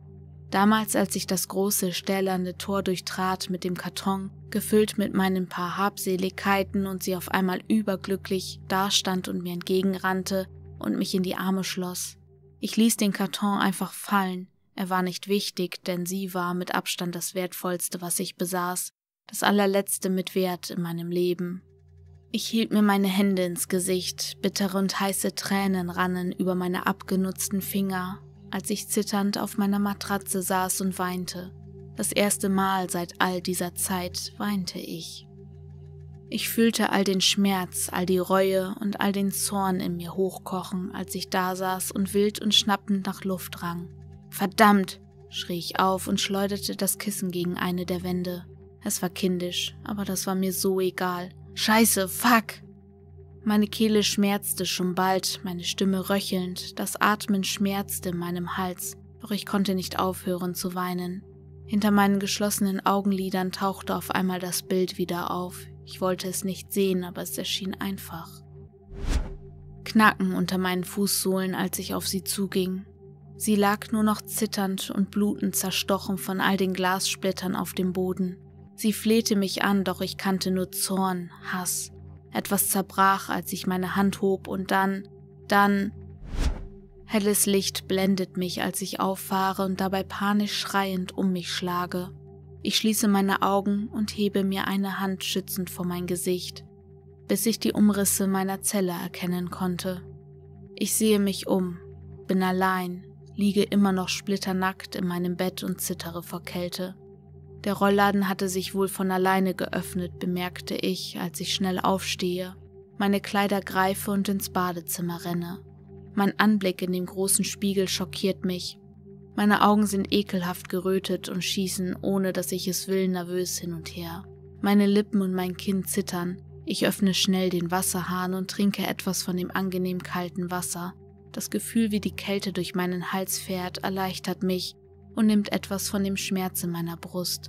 Damals, als ich das große, stählerne Tor durchtrat mit dem Karton, gefüllt mit meinen paar Habseligkeiten und sie auf einmal überglücklich dastand und mir entgegenrannte und mich in die Arme schloss. Ich ließ den Karton einfach fallen. Er war nicht wichtig, denn sie war mit Abstand das Wertvollste, was ich besaß, das allerletzte mit Wert in meinem Leben. Ich hielt mir meine Hände ins Gesicht, bittere und heiße Tränen rannen über meine abgenutzten Finger, als ich zitternd auf meiner Matratze saß und weinte. Das erste Mal seit all dieser Zeit weinte ich. Ich fühlte all den Schmerz, all die Reue und all den Zorn in mir hochkochen, als ich da saß und wild und schnappend nach Luft rang. »Verdammt«, schrie ich auf und schleuderte das Kissen gegen eine der Wände. Es war kindisch, aber das war mir so egal. »Scheiße, fuck!« Meine Kehle schmerzte schon bald, meine Stimme röchelnd, das Atmen schmerzte in meinem Hals, doch ich konnte nicht aufhören zu weinen. Hinter meinen geschlossenen Augenlidern tauchte auf einmal das Bild wieder auf. Ich wollte es nicht sehen, aber es erschien einfach. Knacken unter meinen Fußsohlen, als ich auf sie zuging. Sie lag nur noch zitternd und blutend zerstochen von all den Glassplittern auf dem Boden. Sie flehte mich an, doch ich kannte nur Zorn, Hass. Etwas zerbrach, als ich meine Hand hob und dann... Helles Licht blendet mich, als ich auffahre und dabei panisch schreiend um mich schlage. Ich schließe meine Augen und hebe mir eine Hand schützend vor mein Gesicht, bis ich die Umrisse meiner Zelle erkennen konnte. Ich sehe mich um, bin allein, liege immer noch splitternackt in meinem Bett und zittere vor Kälte. Der Rollladen hatte sich wohl von alleine geöffnet, bemerkte ich, als ich schnell aufstehe, meine Kleider greife und ins Badezimmer renne. Mein Anblick in dem großen Spiegel schockiert mich. Meine Augen sind ekelhaft gerötet und schießen, ohne dass ich es will, nervös hin und her. Meine Lippen und mein Kinn zittern. Ich öffne schnell den Wasserhahn und trinke etwas von dem angenehm kalten Wasser. Das Gefühl, wie die Kälte durch meinen Hals fährt, erleichtert mich und nimmt etwas von dem Schmerz in meiner Brust.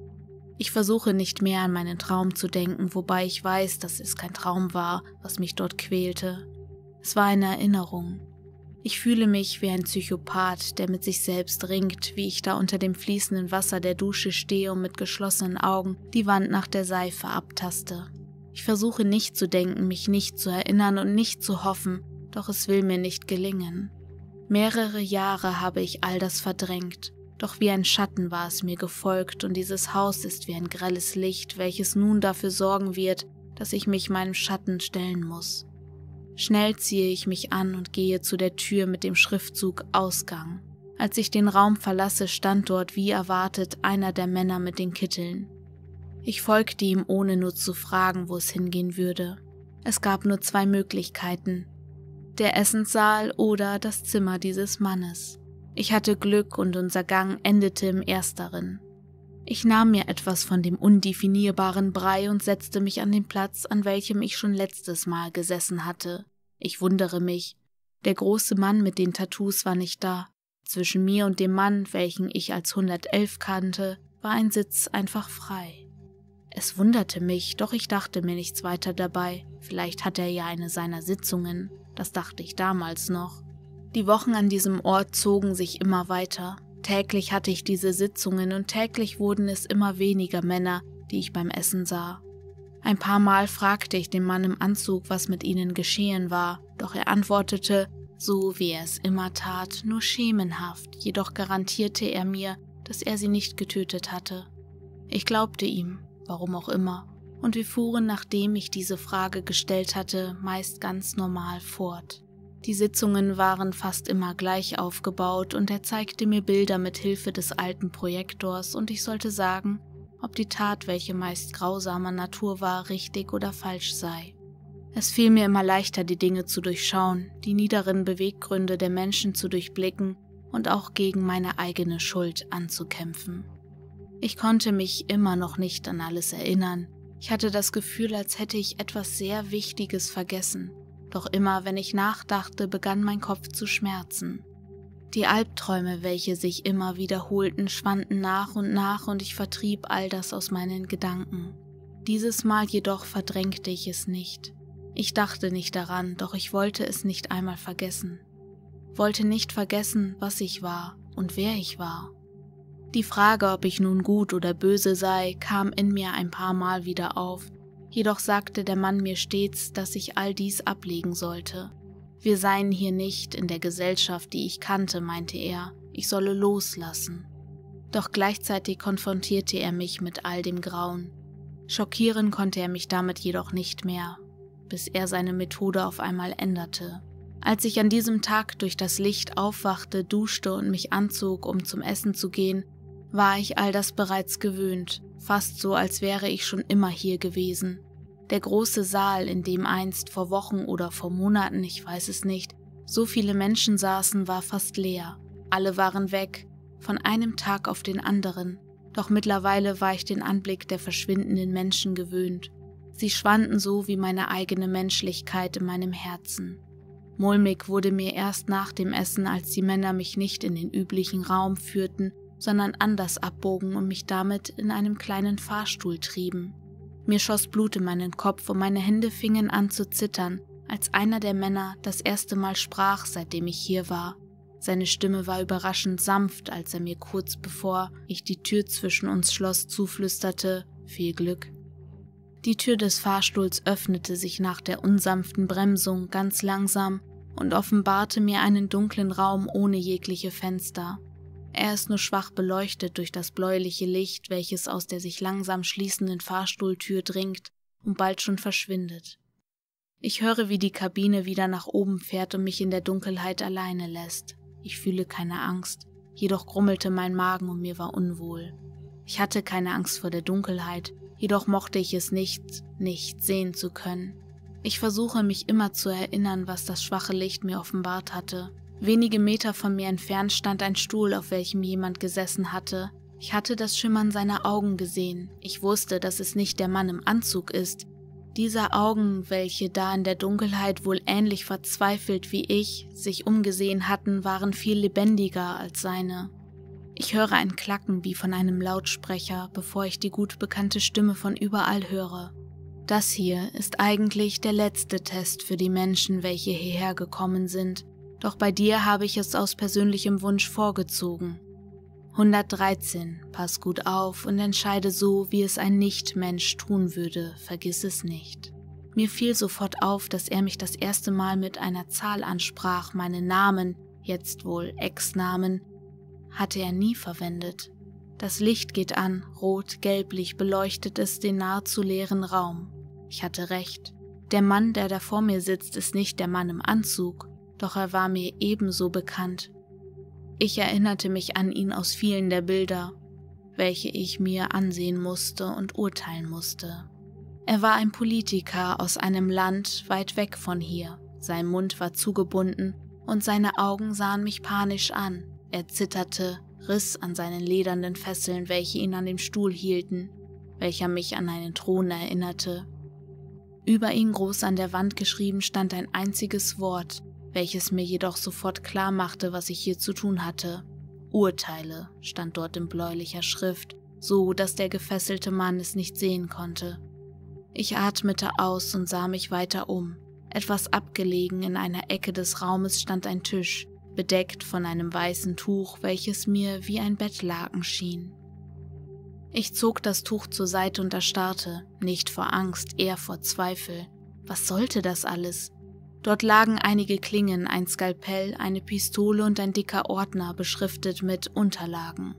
Ich versuche nicht mehr an meinen Traum zu denken, wobei ich weiß, dass es kein Traum war, was mich dort quälte. Es war eine Erinnerung. Ich fühle mich wie ein Psychopath, der mit sich selbst ringt, wie ich da unter dem fließenden Wasser der Dusche stehe und mit geschlossenen Augen die Wand nach der Seife abtaste. Ich versuche nicht zu denken, mich nicht zu erinnern und nicht zu hoffen, doch es will mir nicht gelingen. Mehrere Jahre habe ich all das verdrängt, doch wie ein Schatten war es mir gefolgt und dieses Haus ist wie ein grelles Licht, welches nun dafür sorgen wird, dass ich mich meinem Schatten stellen muss. Schnell ziehe ich mich an und gehe zu der Tür mit dem Schriftzug Ausgang. Als ich den Raum verlasse, stand dort wie erwartet einer der Männer mit den Kitteln. Ich folgte ihm, ohne nur zu fragen, wo es hingehen würde. Es gab nur 2 Möglichkeiten: der Essenssaal oder das Zimmer dieses Mannes. Ich hatte Glück und unser Gang endete im Ersteren. Ich nahm mir etwas von dem undefinierbaren Brei und setzte mich an den Platz, an welchem ich schon letztes Mal gesessen hatte. Ich wundere mich. Der große Mann mit den Tattoos war nicht da. Zwischen mir und dem Mann, welchen ich als 111 kannte, war ein Sitz einfach frei. Es wunderte mich, doch ich dachte mir nichts weiter dabei. Vielleicht hatte er ja eine seiner Sitzungen. Das dachte ich damals noch. Die Wochen an diesem Ort zogen sich immer weiter. Täglich hatte ich diese Sitzungen und täglich wurden es immer weniger Männer, die ich beim Essen sah. Ein paar Mal fragte ich den Mann im Anzug, was mit ihnen geschehen war, doch er antwortete, so wie er es immer tat, nur schemenhaft, jedoch garantierte er mir, dass er sie nicht getötet hatte. Ich glaubte ihm, warum auch immer, und wir fuhren, nachdem ich diese Frage gestellt hatte, meist ganz normal fort. Die Sitzungen waren fast immer gleich aufgebaut und er zeigte mir Bilder mit Hilfe des alten Projektors und ich sollte sagen, ob die Tat, welche meist grausamer Natur war, richtig oder falsch sei. Es fiel mir immer leichter, die Dinge zu durchschauen, die niederen Beweggründe der Menschen zu durchblicken und auch gegen meine eigene Schuld anzukämpfen. Ich konnte mich immer noch nicht an alles erinnern. Ich hatte das Gefühl, als hätte ich etwas sehr Wichtiges vergessen. Doch immer, wenn ich nachdachte, begann mein Kopf zu schmerzen. Die Albträume, welche sich immer wiederholten, schwanden nach und ich vertrieb all das aus meinen Gedanken. Dieses Mal jedoch verdrängte ich es nicht. Ich dachte nicht daran, doch ich wollte es nicht einmal vergessen. Wollte nicht vergessen, was ich war und wer ich war. Die Frage, ob ich nun gut oder böse sei, kam in mir ein paar Mal wieder auf. Jedoch sagte der Mann mir stets, dass ich all dies ablegen sollte. Wir seien hier nicht in der Gesellschaft, die ich kannte, meinte er, ich solle loslassen. Doch gleichzeitig konfrontierte er mich mit all dem Grauen. Schockieren konnte er mich damit jedoch nicht mehr, bis er seine Methode auf einmal änderte. Als ich an diesem Tag durch das Licht aufwachte, duschte und mich anzog, um zum Essen zu gehen, war ich all das bereits gewöhnt, fast so, als wäre ich schon immer hier gewesen. Der große Saal, in dem einst vor Wochen oder vor Monaten, ich weiß es nicht, so viele Menschen saßen, war fast leer. Alle waren weg, von einem Tag auf den anderen, doch mittlerweile war ich den Anblick der verschwindenden Menschen gewöhnt. Sie schwanden so wie meine eigene Menschlichkeit in meinem Herzen. Mulmig wurde mir erst nach dem Essen, als die Männer mich nicht in den üblichen Raum führten, sondern anders abbogen und mich damit in einem kleinen Fahrstuhl trieben. Mir schoss Blut in meinen Kopf und meine Hände fingen an zu zittern, als einer der Männer das erste Mal sprach, seitdem ich hier war. Seine Stimme war überraschend sanft, als er mir kurz bevor ich die Tür zwischen uns schloss, zuflüsterte: Viel Glück. Die Tür des Fahrstuhls öffnete sich nach der unsanften Bremsung ganz langsam und offenbarte mir einen dunklen Raum ohne jegliche Fenster. Er ist nur schwach beleuchtet durch das bläuliche Licht, welches aus der sich langsam schließenden Fahrstuhltür dringt und bald schon verschwindet. Ich höre, wie die Kabine wieder nach oben fährt und mich in der Dunkelheit alleine lässt. Ich fühle keine Angst, jedoch grummelte mein Magen und mir war unwohl. Ich hatte keine Angst vor der Dunkelheit, jedoch mochte ich es nicht sehen zu können. Ich versuche mich immer zu erinnern, was das schwache Licht mir offenbart hatte. Wenige Meter von mir entfernt stand ein Stuhl, auf welchem jemand gesessen hatte. Ich hatte das Schimmern seiner Augen gesehen. Ich wusste, dass es nicht der Mann im Anzug ist. Diese Augen, welche da in der Dunkelheit wohl ähnlich verzweifelt wie ich sich umgesehen hatten, waren viel lebendiger als seine. Ich höre ein Klacken wie von einem Lautsprecher, bevor ich die gut bekannte Stimme von überall höre. Das hier ist eigentlich der letzte Test für die Menschen, welche hierher gekommen sind, doch bei dir habe ich es aus persönlichem Wunsch vorgezogen. 113, pass gut auf und entscheide so, wie es ein Nicht-Mensch tun würde, vergiss es nicht. Mir fiel sofort auf, dass er mich das erste Mal mit einer Zahl ansprach, meinen Namen, jetzt wohl Ex-Namen, hatte er nie verwendet. Das Licht geht an, rot-gelblich beleuchtet es den nahezu leeren Raum. Ich hatte recht. Der Mann, der da vor mir sitzt, ist nicht der Mann im Anzug, doch er war mir ebenso bekannt. Ich erinnerte mich an ihn aus vielen der Bilder, welche ich mir ansehen musste und urteilen musste. Er war ein Politiker aus einem Land weit weg von hier. Sein Mund war zugebunden und seine Augen sahen mich panisch an. Er zitterte, riss an seinen ledernen Fesseln, welche ihn an dem Stuhl hielten, welcher mich an einen Thron erinnerte. Über ihn groß an der Wand geschrieben stand ein einziges Wort, welches mir jedoch sofort klar machte, was ich hier zu tun hatte. Urteile stand dort in bläulicher Schrift, so dass der gefesselte Mann es nicht sehen konnte. Ich atmete aus und sah mich weiter um. Etwas abgelegen in einer Ecke des Raumes stand ein Tisch, bedeckt von einem weißen Tuch, welches mir wie ein Bettlaken schien. Ich zog das Tuch zur Seite und erstarrte, nicht vor Angst, eher vor Zweifel. Was sollte das alles? Dort lagen einige Klingen, ein Skalpell, eine Pistole und ein dicker Ordner, beschriftet mit Unterlagen.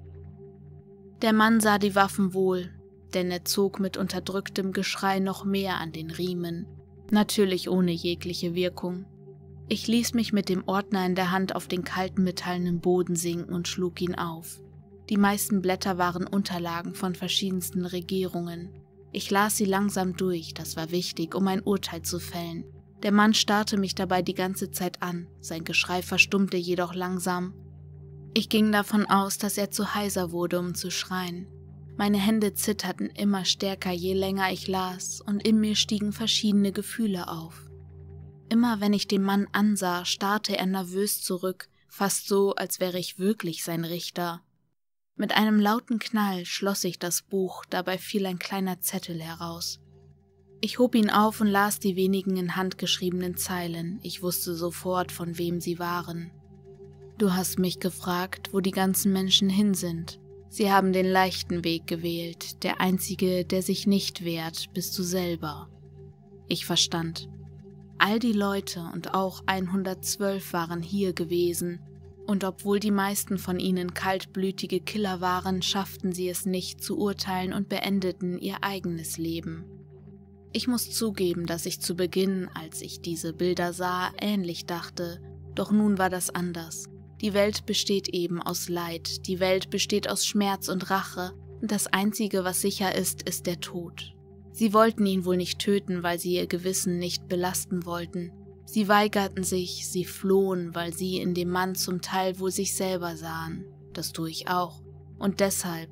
Der Mann sah die Waffen wohl, denn er zog mit unterdrücktem Geschrei noch mehr an den Riemen, natürlich ohne jegliche Wirkung. Ich ließ mich mit dem Ordner in der Hand auf den kalten metallenen Boden sinken und schlug ihn auf. Die meisten Blätter waren Unterlagen von verschiedensten Regierungen. Ich las sie langsam durch, das war wichtig, um ein Urteil zu fällen. Der Mann starrte mich dabei die ganze Zeit an, sein Geschrei verstummte jedoch langsam. Ich ging davon aus, dass er zu heiser wurde, um zu schreien. Meine Hände zitterten immer stärker, je länger ich las, und in mir stiegen verschiedene Gefühle auf. Immer wenn ich den Mann ansah, starrte er nervös zurück, fast so, als wäre ich wirklich sein Richter. Mit einem lauten Knall schloss ich das Buch, dabei fiel ein kleiner Zettel heraus. Ich hob ihn auf und las die wenigen in Hand geschriebenen Zeilen. Ich wusste sofort, von wem sie waren. Du hast mich gefragt, wo die ganzen Menschen hin sind. Sie haben den leichten Weg gewählt. Der einzige, der sich nicht wehrt, bist du selber. Ich verstand. All die Leute und auch 112 waren hier gewesen. Und obwohl die meisten von ihnen kaltblütige Killer waren, schafften sie es nicht zu urteilen und beendeten ihr eigenes Leben. Ich muss zugeben, dass ich zu Beginn, als ich diese Bilder sah, ähnlich dachte, doch nun war das anders. Die Welt besteht eben aus Leid, die Welt besteht aus Schmerz und Rache, und das Einzige, was sicher ist, ist der Tod. Sie wollten ihn wohl nicht töten, weil sie ihr Gewissen nicht belasten wollten. Sie weigerten sich, sie flohen, weil sie in dem Mann zum Teil wohl sich selber sahen. Das tue ich auch. Und deshalb.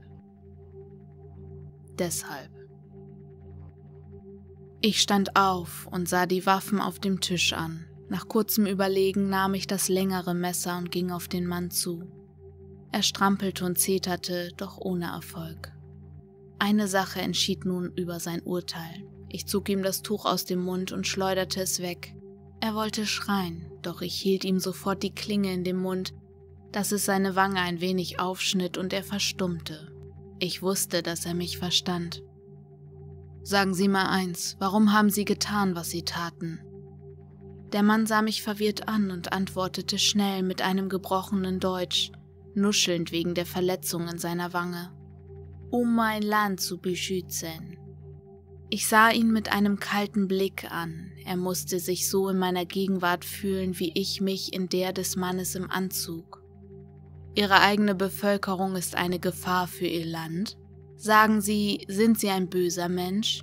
Ich stand auf und sah die Waffen auf dem Tisch an. Nach kurzem Überlegen nahm ich das längere Messer und ging auf den Mann zu. Er strampelte und zeterte, doch ohne Erfolg. Eine Sache entschied nun über sein Urteil. Ich zog ihm das Tuch aus dem Mund und schleuderte es weg. Er wollte schreien, doch ich hielt ihm sofort die Klinge in den Mund, dass es seine Wange ein wenig aufschnitt und er verstummte. Ich wusste, dass er mich verstand. »Sagen Sie mal eins, warum haben Sie getan, was Sie taten?« Der Mann sah mich verwirrt an und antwortete schnell mit einem gebrochenen Deutsch, nuschelnd wegen der Verletzung in seiner Wange. »Um mein Land zu beschützen.« Ich sah ihn mit einem kalten Blick an. Er musste sich so in meiner Gegenwart fühlen, wie ich mich in der des Mannes im Anzug. »Ihre eigene Bevölkerung ist eine Gefahr für Ihr Land? Sagen Sie, sind Sie ein böser Mensch?«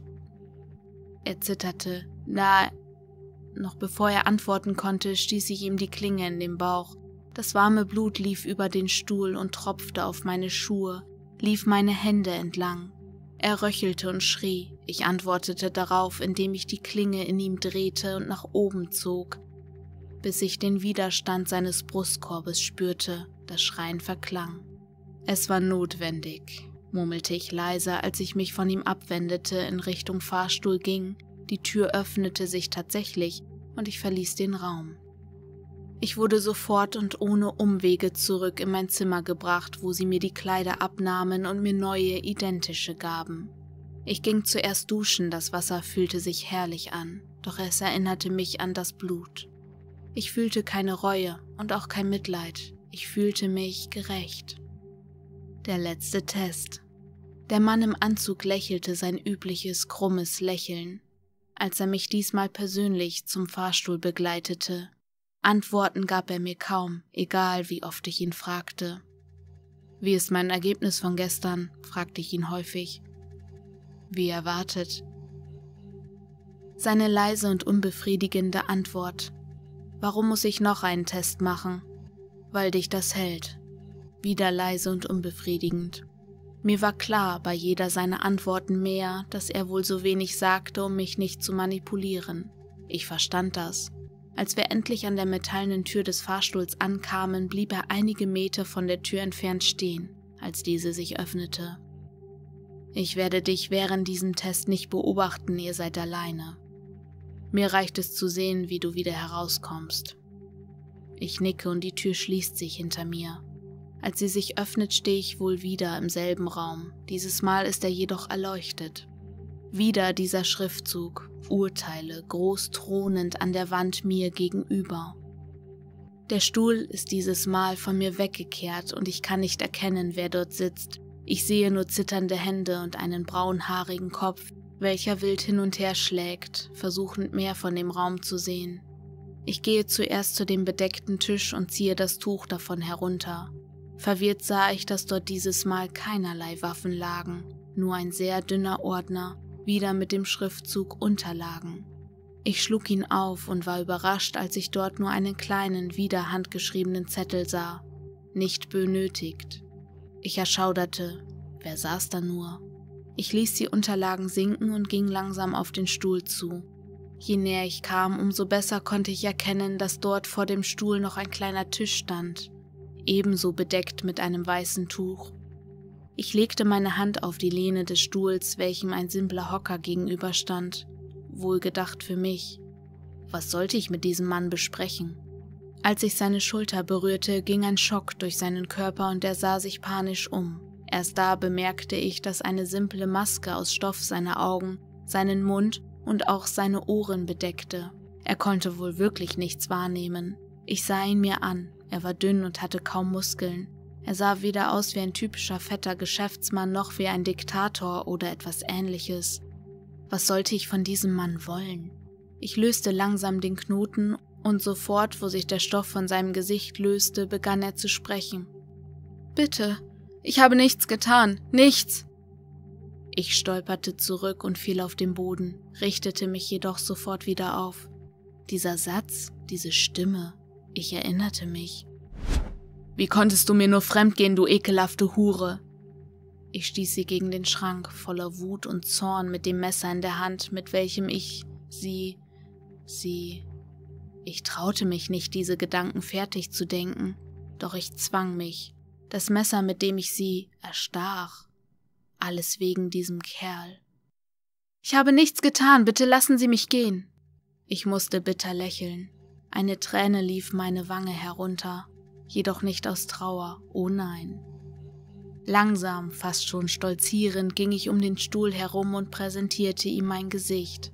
Er zitterte. »Na…« Noch bevor er antworten konnte, stieß ich ihm die Klinge in den Bauch. Das warme Blut lief über den Stuhl und tropfte auf meine Schuhe, lief meine Hände entlang. Er röchelte und schrie. Ich antwortete darauf, indem ich die Klinge in ihm drehte und nach oben zog, bis ich den Widerstand seines Brustkorbes spürte. Das Schreien verklang. »Es war notwendig«, murmelte ich leise, als ich mich von ihm abwendete, in Richtung Fahrstuhl ging. Die Tür öffnete sich tatsächlich und ich verließ den Raum. Ich wurde sofort und ohne Umwege zurück in mein Zimmer gebracht, wo sie mir die Kleider abnahmen und mir neue, identische gaben. Ich ging zuerst duschen, das Wasser fühlte sich herrlich an, doch es erinnerte mich an das Blut. Ich fühlte keine Reue und auch kein Mitleid, ich fühlte mich gerecht. Der letzte Test. Der Mann im Anzug lächelte sein übliches, krummes Lächeln, als er mich diesmal persönlich zum Fahrstuhl begleitete. Antworten gab er mir kaum, egal wie oft ich ihn fragte. »Wie ist mein Ergebnis von gestern?« fragte ich ihn häufig. »Wie erwartet.« Seine leise und unbefriedigende Antwort. »Warum muss ich noch einen Test machen?« »Weil dich das hält.« Wieder leise und unbefriedigend. Mir war klar bei jeder seiner Antworten mehr, dass er wohl so wenig sagte, um mich nicht zu manipulieren. Ich verstand das. Als wir endlich an der metallenen Tür des Fahrstuhls ankamen, blieb er einige Meter von der Tür entfernt stehen, als diese sich öffnete. »Ich werde dich während diesem Test nicht beobachten, ihr seid alleine. Mir reicht es zu sehen, wie du wieder herauskommst.« Ich nicke und die Tür schließt sich hinter mir. Als sie sich öffnet, stehe ich wohl wieder im selben Raum. Dieses Mal ist er jedoch erleuchtet. Wieder dieser Schriftzug, Urteile, groß thronend an der Wand mir gegenüber. Der Stuhl ist dieses Mal von mir weggekehrt und ich kann nicht erkennen, wer dort sitzt. Ich sehe nur zitternde Hände und einen braunhaarigen Kopf, welcher wild hin und her schlägt, versuchend mehr von dem Raum zu sehen. Ich gehe zuerst zu dem bedeckten Tisch und ziehe das Tuch davon herunter. Verwirrt sah ich, dass dort dieses Mal keinerlei Waffen lagen, nur ein sehr dünner Ordner, wieder mit dem Schriftzug Unterlagen. Ich schlug ihn auf und war überrascht, als ich dort nur einen kleinen, wieder handgeschriebenen Zettel sah. Nicht benötigt. Ich erschauderte. Wer saß da nur? Ich ließ die Unterlagen sinken und ging langsam auf den Stuhl zu. Je näher ich kam, umso besser konnte ich erkennen, dass dort vor dem Stuhl noch ein kleiner Tisch stand, ebenso bedeckt mit einem weißen Tuch. Ich legte meine Hand auf die Lehne des Stuhls, welchem ein simpler Hocker gegenüberstand. Wohlgedacht für mich. Was sollte ich mit diesem Mann besprechen? Als ich seine Schulter berührte, ging ein Schock durch seinen Körper und er sah sich panisch um. Erst da bemerkte ich, dass eine simple Maske aus Stoff seine Augen, seinen Mund und auch seine Ohren bedeckte. Er konnte wohl wirklich nichts wahrnehmen. Ich sah ihn mir an. Er war dünn und hatte kaum Muskeln. Er sah weder aus wie ein typischer fetter Geschäftsmann noch wie ein Diktator oder etwas Ähnliches. Was sollte ich von diesem Mann wollen? Ich löste langsam den Knoten Und sofort, wo sich der Stoff von seinem Gesicht löste, begann er zu sprechen. »Bitte, ich habe nichts getan, nichts!« Ich stolperte zurück und fiel auf den Boden, richtete mich jedoch sofort wieder auf. Dieser Satz, diese Stimme, ich erinnerte mich. »Wie konntest du mir nur fremdgehen, du ekelhafte Hure?« Ich stieß sie gegen den Schrank, voller Wut und Zorn mit dem Messer in der Hand, mit welchem ich Ich traute mich nicht, diese Gedanken fertig zu denken, doch ich zwang mich. Das Messer, mit dem ich sie erstach. Alles wegen diesem Kerl. »Ich habe nichts getan, bitte lassen Sie mich gehen.« Ich musste bitter lächeln. Eine Träne lief meine Wange herunter, jedoch nicht aus Trauer, oh nein. Langsam, fast schon stolzierend, ging ich um den Stuhl herum und präsentierte ihm mein Gesicht.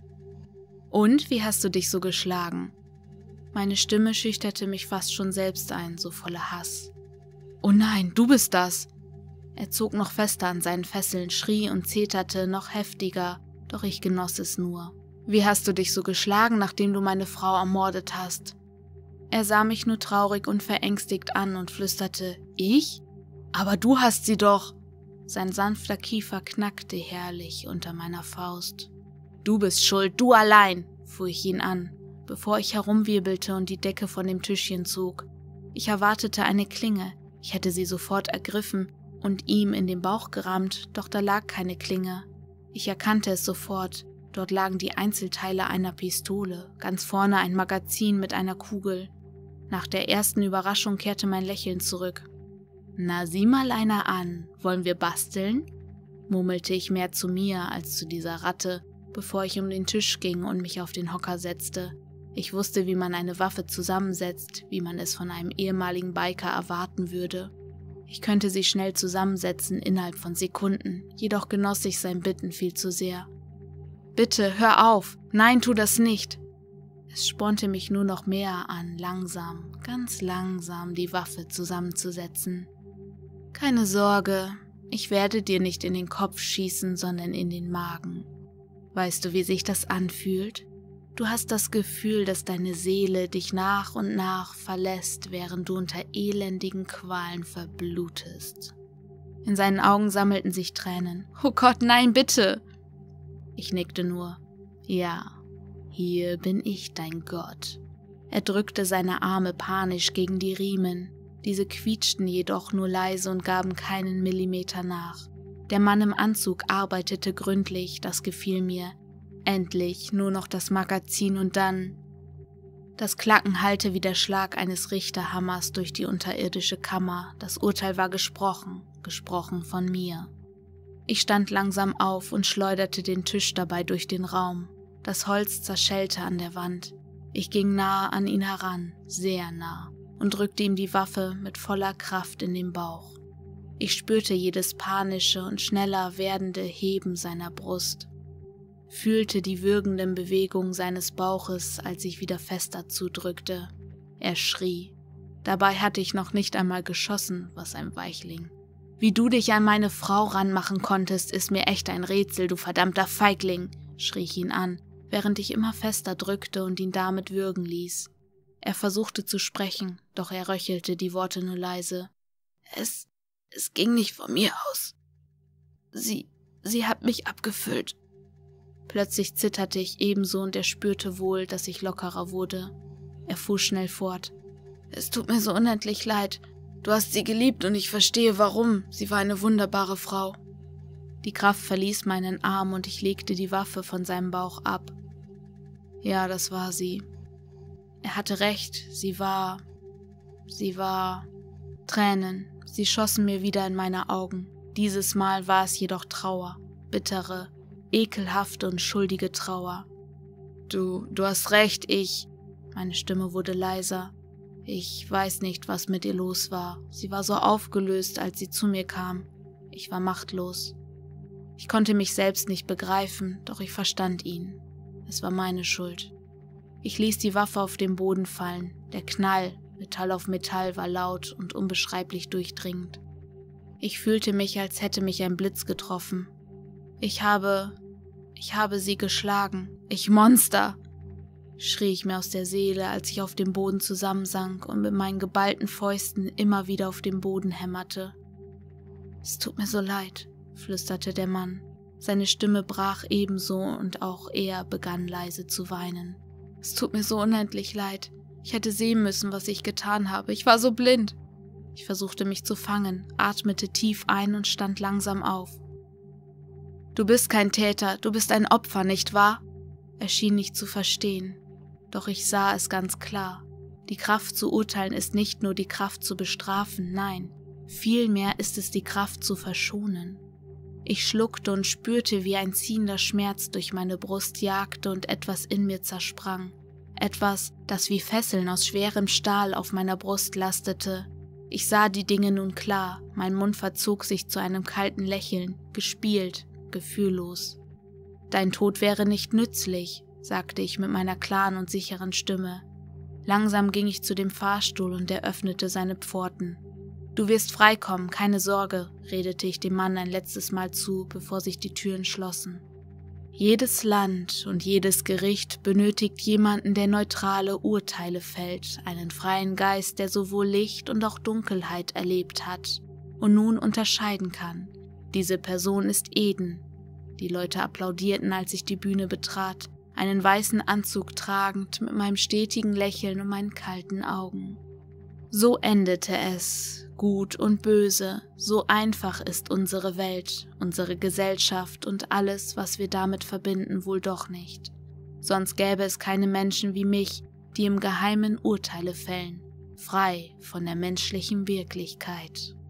»Und, wie hast du dich so geschlagen?« Meine Stimme schüchterte mich fast schon selbst ein, so voller Hass. »Oh nein, du bist das!« Er zog noch fester an seinen Fesseln, schrie und zeterte noch heftiger, doch ich genoss es nur. »Wie hast du dich so geschlagen, nachdem du meine Frau ermordet hast?« Er sah mich nur traurig und verängstigt an und flüsterte, »Ich? Aber du hast sie doch!« Sein sanfter Kiefer knackte herrlich unter meiner Faust. »Du bist schuld, du allein!« fuhr ich ihn an, bevor ich herumwirbelte und die Decke von dem Tischchen zog. Ich erwartete eine Klinge, ich hätte sie sofort ergriffen und ihm in den Bauch gerammt, doch da lag keine Klinge. Ich erkannte es sofort, dort lagen die Einzelteile einer Pistole, ganz vorne ein Magazin mit einer Kugel. Nach der ersten Überraschung kehrte mein Lächeln zurück. »Na, sieh mal einer an, wollen wir basteln?« murmelte ich mehr zu mir als zu dieser Ratte, bevor ich um den Tisch ging und mich auf den Hocker setzte. Ich wusste, wie man eine Waffe zusammensetzt, wie man es von einem ehemaligen Biker erwarten würde. Ich könnte sie schnell zusammensetzen innerhalb von Sekunden, jedoch genoss ich sein Bitten viel zu sehr. »Bitte, hör auf! Nein, tu das nicht!« Es spornte mich nur noch mehr an, langsam, ganz langsam die Waffe zusammenzusetzen. »Keine Sorge, ich werde dir nicht in den Kopf schießen, sondern in den Magen. Weißt du, wie sich das anfühlt? Du hast das Gefühl, dass deine Seele dich nach und nach verlässt, während du unter elendigen Qualen verblutest.« In seinen Augen sammelten sich Tränen. »Oh Gott, nein, bitte!« Ich nickte nur. »Ja, hier bin ich dein Gott.« Er drückte seine Arme panisch gegen die Riemen. Diese quietschten jedoch nur leise und gaben keinen Millimeter nach. Der Mann im Anzug arbeitete gründlich, das gefiel mir. Endlich nur noch das Magazin und dann... Das Klacken hallte wie der Schlag eines Richterhammers durch die unterirdische Kammer. Das Urteil war gesprochen von mir. Ich stand langsam auf und schleuderte den Tisch dabei durch den Raum. Das Holz zerschellte an der Wand. Ich ging nahe an ihn heran, sehr nah, und drückte ihm die Waffe mit voller Kraft in den Bauch. Ich spürte jedes panische und schneller werdende Heben seiner Brust, fühlte die würgenden Bewegungen seines Bauches, als ich wieder fester zudrückte. Er schrie. Dabei hatte ich noch nicht einmal geschossen, was ein Weichling. »Wie du dich an meine Frau ranmachen konntest, ist mir echt ein Rätsel, du verdammter Feigling«, schrie ich ihn an, während ich immer fester drückte und ihn damit würgen ließ. Er versuchte zu sprechen, doch er röchelte die Worte nur leise. Es ging nicht von mir aus. Sie hat mich abgefüllt.« Plötzlich zitterte ich ebenso und er spürte wohl, dass ich lockerer wurde. Er fuhr schnell fort. »Es tut mir so unendlich leid. Du hast sie geliebt und ich verstehe, warum. Sie war eine wunderbare Frau.« Die Kraft verließ meinen Arm und ich legte die Waffe von seinem Bauch ab. Ja, das war sie. Er hatte recht, sie war... Tränen, sie schossen mir wieder in meine Augen. Dieses Mal war es jedoch Trauer, bittere, ekelhafte und schuldige Trauer. Du hast recht, Meine Stimme wurde leiser. Ich weiß nicht, was mit ihr los war. Sie war so aufgelöst, als sie zu mir kam. Ich war machtlos. Ich konnte mich selbst nicht begreifen, doch ich verstand ihn. Es war meine Schuld. Ich ließ die Waffe auf den Boden fallen. Der Knall, Metall auf Metall, war laut und unbeschreiblich durchdringend. Ich fühlte mich, als hätte mich ein Blitz getroffen. Ich habe sie geschlagen. Ich Monster! schrie ich mir aus der Seele, als ich auf dem Boden zusammensank und mit meinen geballten Fäusten immer wieder auf dem Boden hämmerte. »Es tut mir so leid«, flüsterte der Mann. Seine Stimme brach ebenso und auch er begann leise zu weinen. »Es tut mir so unendlich leid. Ich hätte sehen müssen, was ich getan habe. Ich war so blind.« Ich versuchte mich zu fangen, atmete tief ein und stand langsam auf. »Du bist kein Täter, du bist ein Opfer, nicht wahr?« Er schien nicht zu verstehen. Doch ich sah es ganz klar. Die Kraft zu urteilen ist nicht nur die Kraft zu bestrafen, nein, vielmehr ist es die Kraft zu verschonen. Ich schluckte und spürte, wie ein ziehender Schmerz durch meine Brust jagte und etwas in mir zersprang. Etwas, das wie Fesseln aus schwerem Stahl auf meiner Brust lastete. Ich sah die Dinge nun klar, mein Mund verzog sich zu einem kalten Lächeln, gespielt, gefühllos. »Dein Tod wäre nicht nützlich«, sagte ich mit meiner klaren und sicheren Stimme. Langsam ging ich zu dem Fahrstuhl und er öffnete seine Pforten. »Du wirst freikommen, keine Sorge«, redete ich dem Mann ein letztes Mal zu, bevor sich die Türen schlossen. Jedes Land und jedes Gericht benötigt jemanden, der neutrale Urteile fällt, einen freien Geist, der sowohl Licht und auch Dunkelheit erlebt hat und nun unterscheiden kann. Diese Person ist Eden. Die Leute applaudierten, als ich die Bühne betrat, einen weißen Anzug tragend, mit meinem stetigen Lächeln und meinen kalten Augen. So endete es, Gut und Böse, so einfach ist unsere Welt, unsere Gesellschaft und alles, was wir damit verbinden, wohl doch nicht. Sonst gäbe es keine Menschen wie mich, die im Geheimen Urteile fällen, frei von der menschlichen Wirklichkeit.